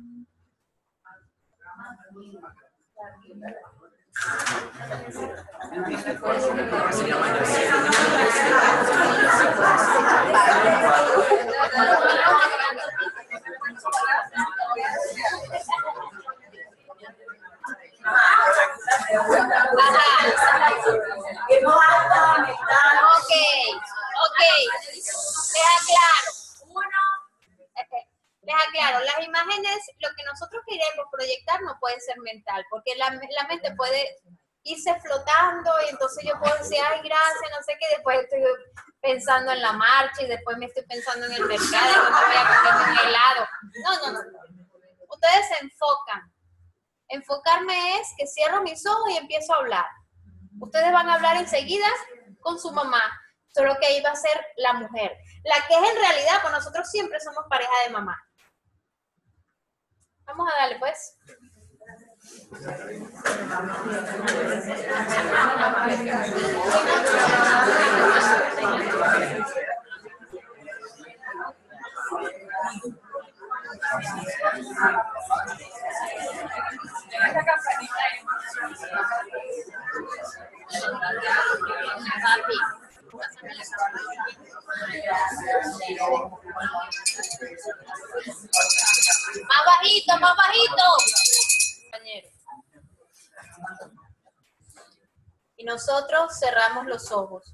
Les aclaro, las imágenes, lo que nosotros queremos proyectar no puede ser mental, porque la mente puede irse flotando y entonces yo puedo decir, ay, gracias, no sé qué, después estoy pensando en la marcha y después me estoy pensando en el mercado y después me voy a comer un helado. No. Ustedes se enfocan. Enfocarme es que cierro mis ojos y empiezo a hablar. Ustedes van a hablar enseguida con su mamá, solo que ahí va a ser la mujer. La que es en realidad, pues nosotros siempre somos pareja de mamá. Vamos a darle, pues. Más bajito, nosotros cerramos los ojos.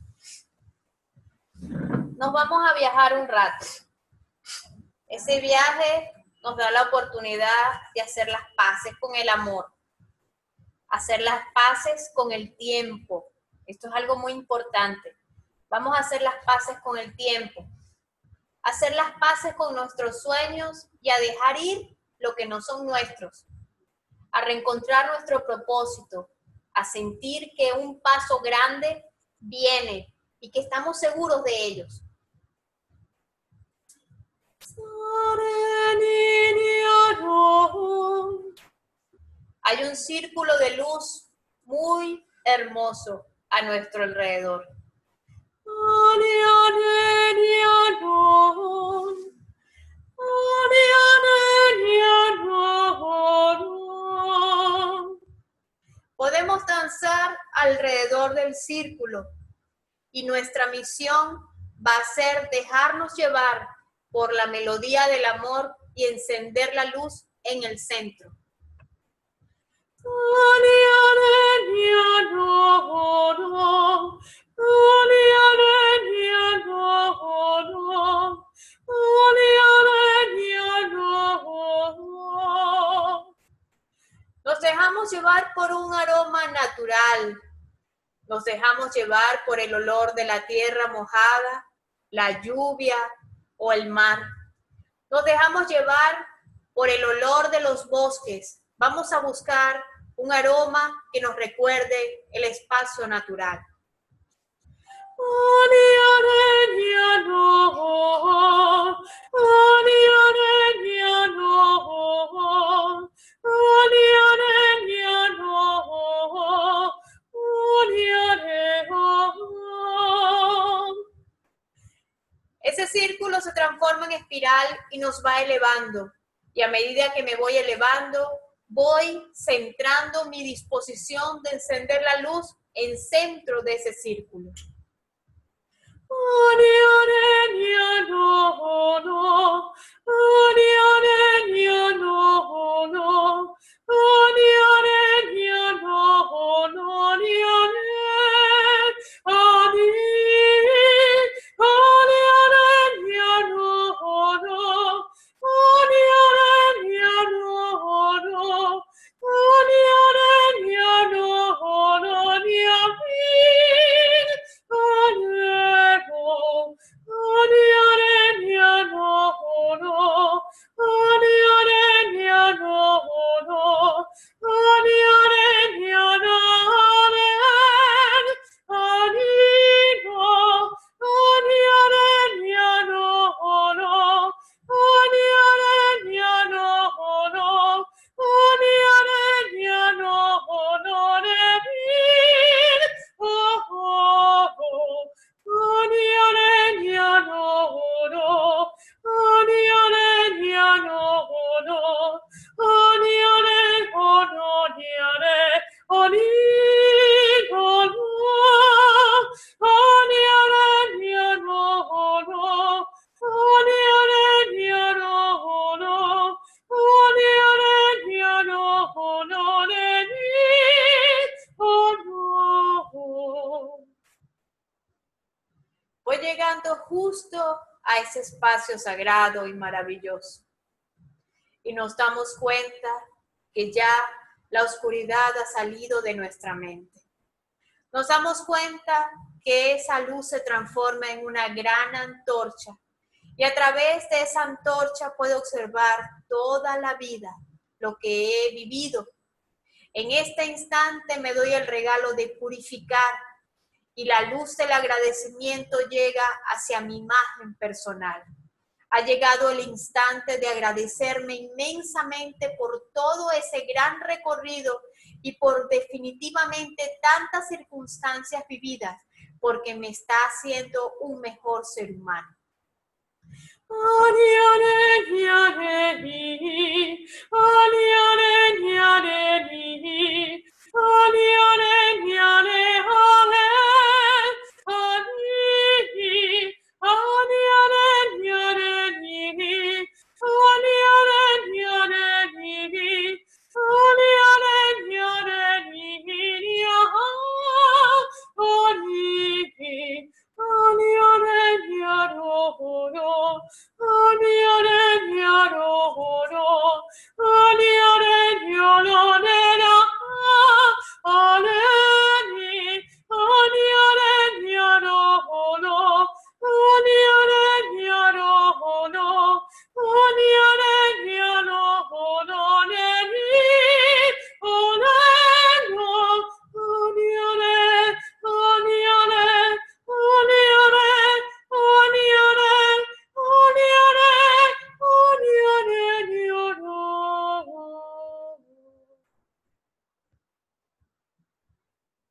Nos vamos a viajar un rato. Ese viaje nos da la oportunidad de hacer las paces con el amor, hacer las paces con el tiempo. Esto es algo muy importante. Vamos a hacer las paces con el tiempo, hacer las paces con nuestros sueños y a dejar ir lo que no son nuestros, a reencontrar nuestro propósito, a sentir que un paso grande viene y que estamos seguros de ellos. Hay un círculo de luz muy hermoso a nuestro alrededor. Podemos danzar alrededor del círculo y nuestra misión va a ser dejarnos llevar por la melodía del amor y encender la luz en el centro. Nos dejamos llevar por un aroma natural. Nos dejamos llevar por el olor de la tierra mojada, la lluvia o el mar. Nos dejamos llevar por el olor de los bosques. Vamos a buscar un aroma que nos recuerde el espacio natural. Ese círculo se transforma en espiral y nos va elevando. Y a medida que me voy elevando, voy centrando mi disposición de encender la luz en centro de ese círculo. Voy llegando justo a ese espacio sagrado y maravilloso. Y nos damos cuenta que ya la oscuridad ha salido de nuestra mente. Nos damos cuenta que esa luz se transforma en una gran antorcha. Y a través de esa antorcha puedo observar toda la vida, lo que he vivido. En este instante me doy el regalo de purificar y la luz del agradecimiento llega hacia mi imagen personal. Ha llegado el instante de agradecerme inmensamente por todo ese gran recorrido y por definitivamente tantas circunstancias vividas, porque me está haciendo un mejor ser humano.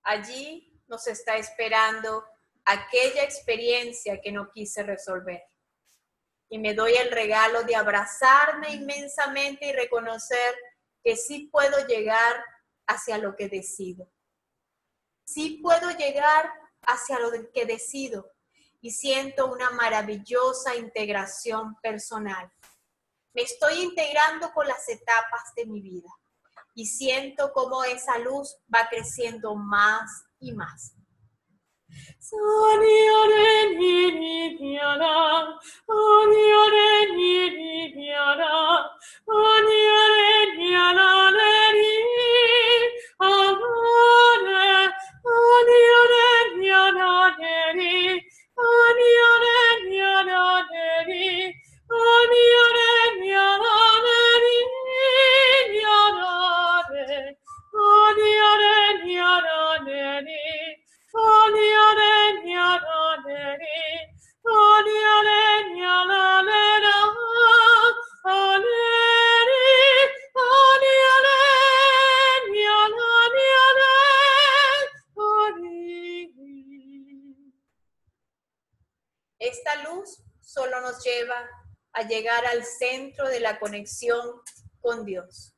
Allí nos está esperando aquella experiencia que no quise resolver. Y me doy el regalo de abrazarme inmensamente y reconocer que sí puedo llegar hacia lo que decido. Sí puedo llegar hacia lo que decido y siento una maravillosa integración personal. Me estoy integrando con las etapas de mi vida y siento cómo esa luz va creciendo más y más. Esta luz solo nos lleva a llegar al centro de la conexión con Dios.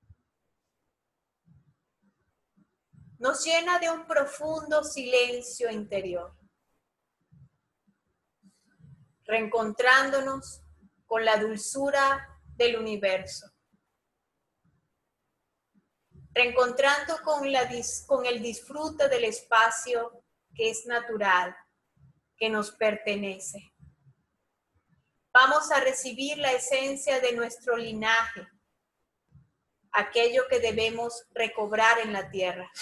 Nos llena de un profundo silencio interior, reencontrándonos con la dulzura del universo, reencontrando con el disfrute del espacio que es natural, que nos pertenece. Vamos a recibir la esencia de nuestro linaje, aquello que debemos recobrar en la tierra.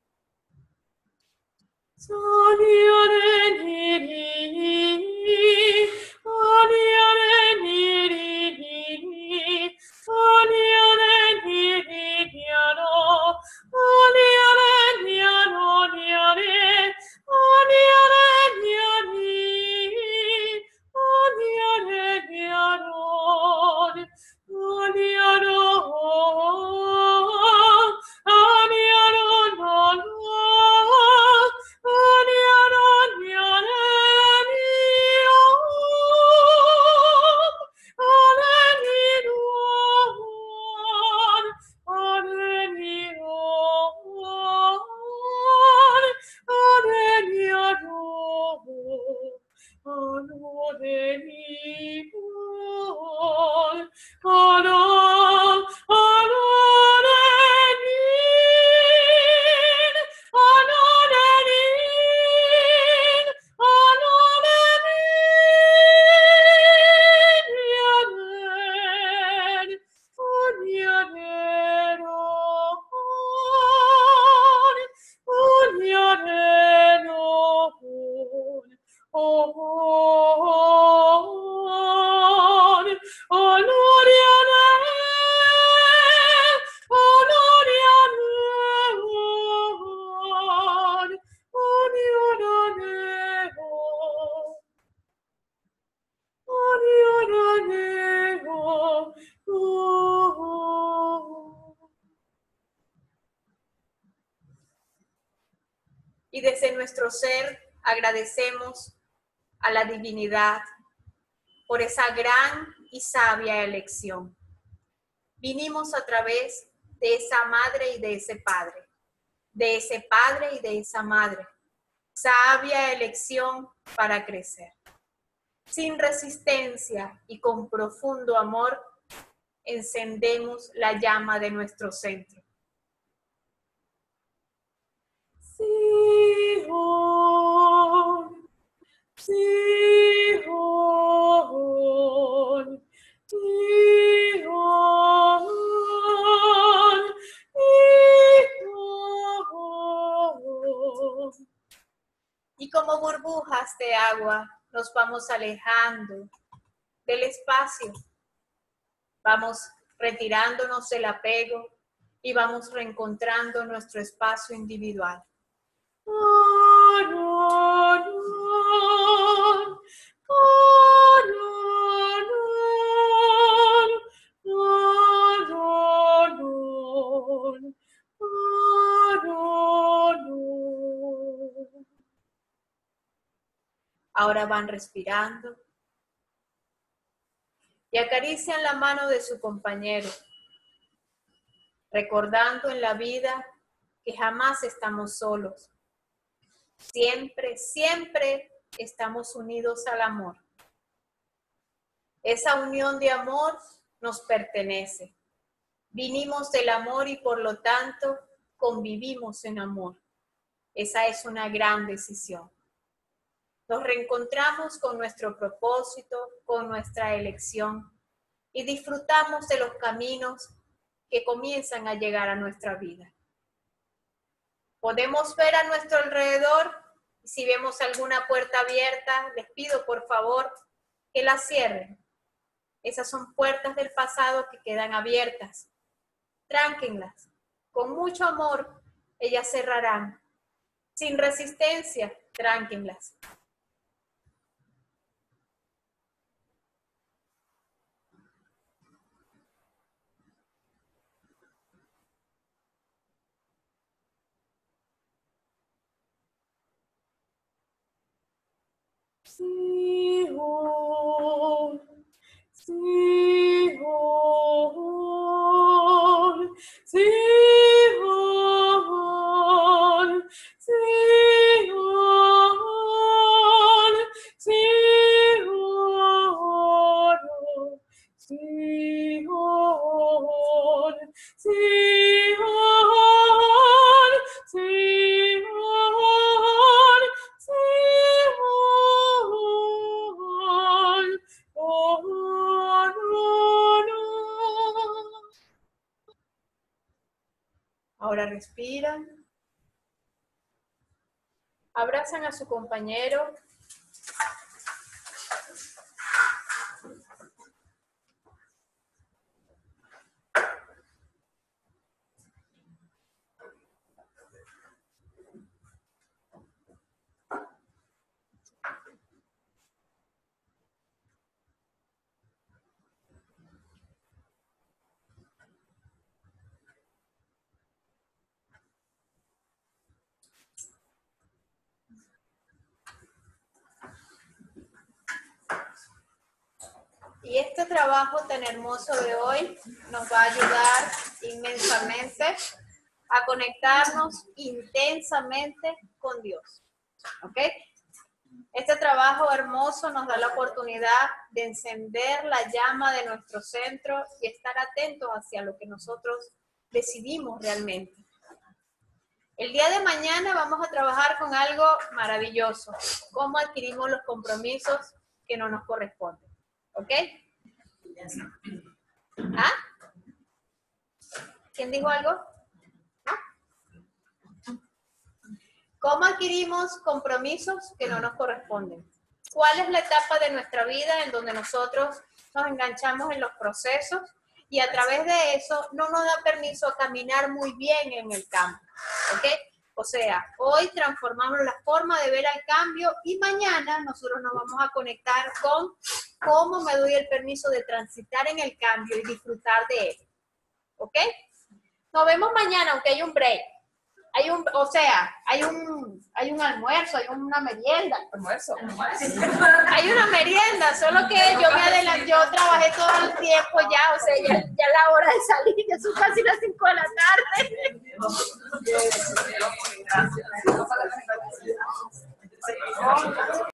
Y desde nuestro ser agradecemos a la divinidad por esa gran y sabia elección. Vinimos a través de esa madre y de ese padre y de esa madre. Sabia elección para crecer. Sin resistencia y con profundo amor, encendemos la llama de nuestro centro. Sihon, Sihon, Sihon, Sihon. Y como burbujas de agua nos vamos alejando del espacio. Vamos retirándonos del apego y vamos reencontrando nuestro espacio individual. Ahora van respirando y acarician la mano de su compañero, recordando en la vida que jamás estamos solos. Siempre, siempre estamos unidos al amor. Esa unión de amor nos pertenece. Vinimos del amor y por lo tanto convivimos en amor. Esa es una gran decisión. Nos reencontramos con nuestro propósito, con nuestra elección y disfrutamos de los caminos que comienzan a llegar a nuestra vida. Podemos ver a nuestro alrededor y si vemos alguna puerta abierta, les pido por favor que la cierren. Esas son puertas del pasado que quedan abiertas. Tránquenlas. Con mucho amor, ellas cerrarán. Sin resistencia, tránquenlas. Sihon, Sihon, Sihon, Sihon, Sihon, Sihon, Sihon, Sihon, Sihon, oh, no, no. Ahora respiran. Abrazan a su compañero. Y este trabajo tan hermoso de hoy nos va a ayudar inmensamente a conectarnos intensamente con Dios. ¿Ok? Este trabajo hermoso nos da la oportunidad de encender la llama de nuestro centro y estar atentos hacia lo que nosotros decidimos realmente. El día de mañana vamos a trabajar con algo maravilloso. Cómo adquirimos los compromisos que no nos corresponden. ¿Ok? ¿Ah? ¿Quién dijo algo? ¿No? ¿Cómo adquirimos compromisos que no nos corresponden? ¿Cuál es la etapa de nuestra vida en donde nosotros nos enganchamos en los procesos y a través de eso no nos da permiso a caminar muy bien en el campo? ¿Ok? O sea, hoy transformamos la forma de ver al cambio y mañana nosotros nos vamos a conectar con cómo me doy el permiso de transitar en el cambio y disfrutar de él. ¿Ok? Nos vemos mañana, aunque hay un break. Hay un almuerzo, hay una merienda. ¿Almuerzo? Hay una merienda, solo que yo me adelanté, yo trabajé todo el tiempo ya, o sea, ya la hora de salir, ya son casi las 5 de la tarde. Gracias.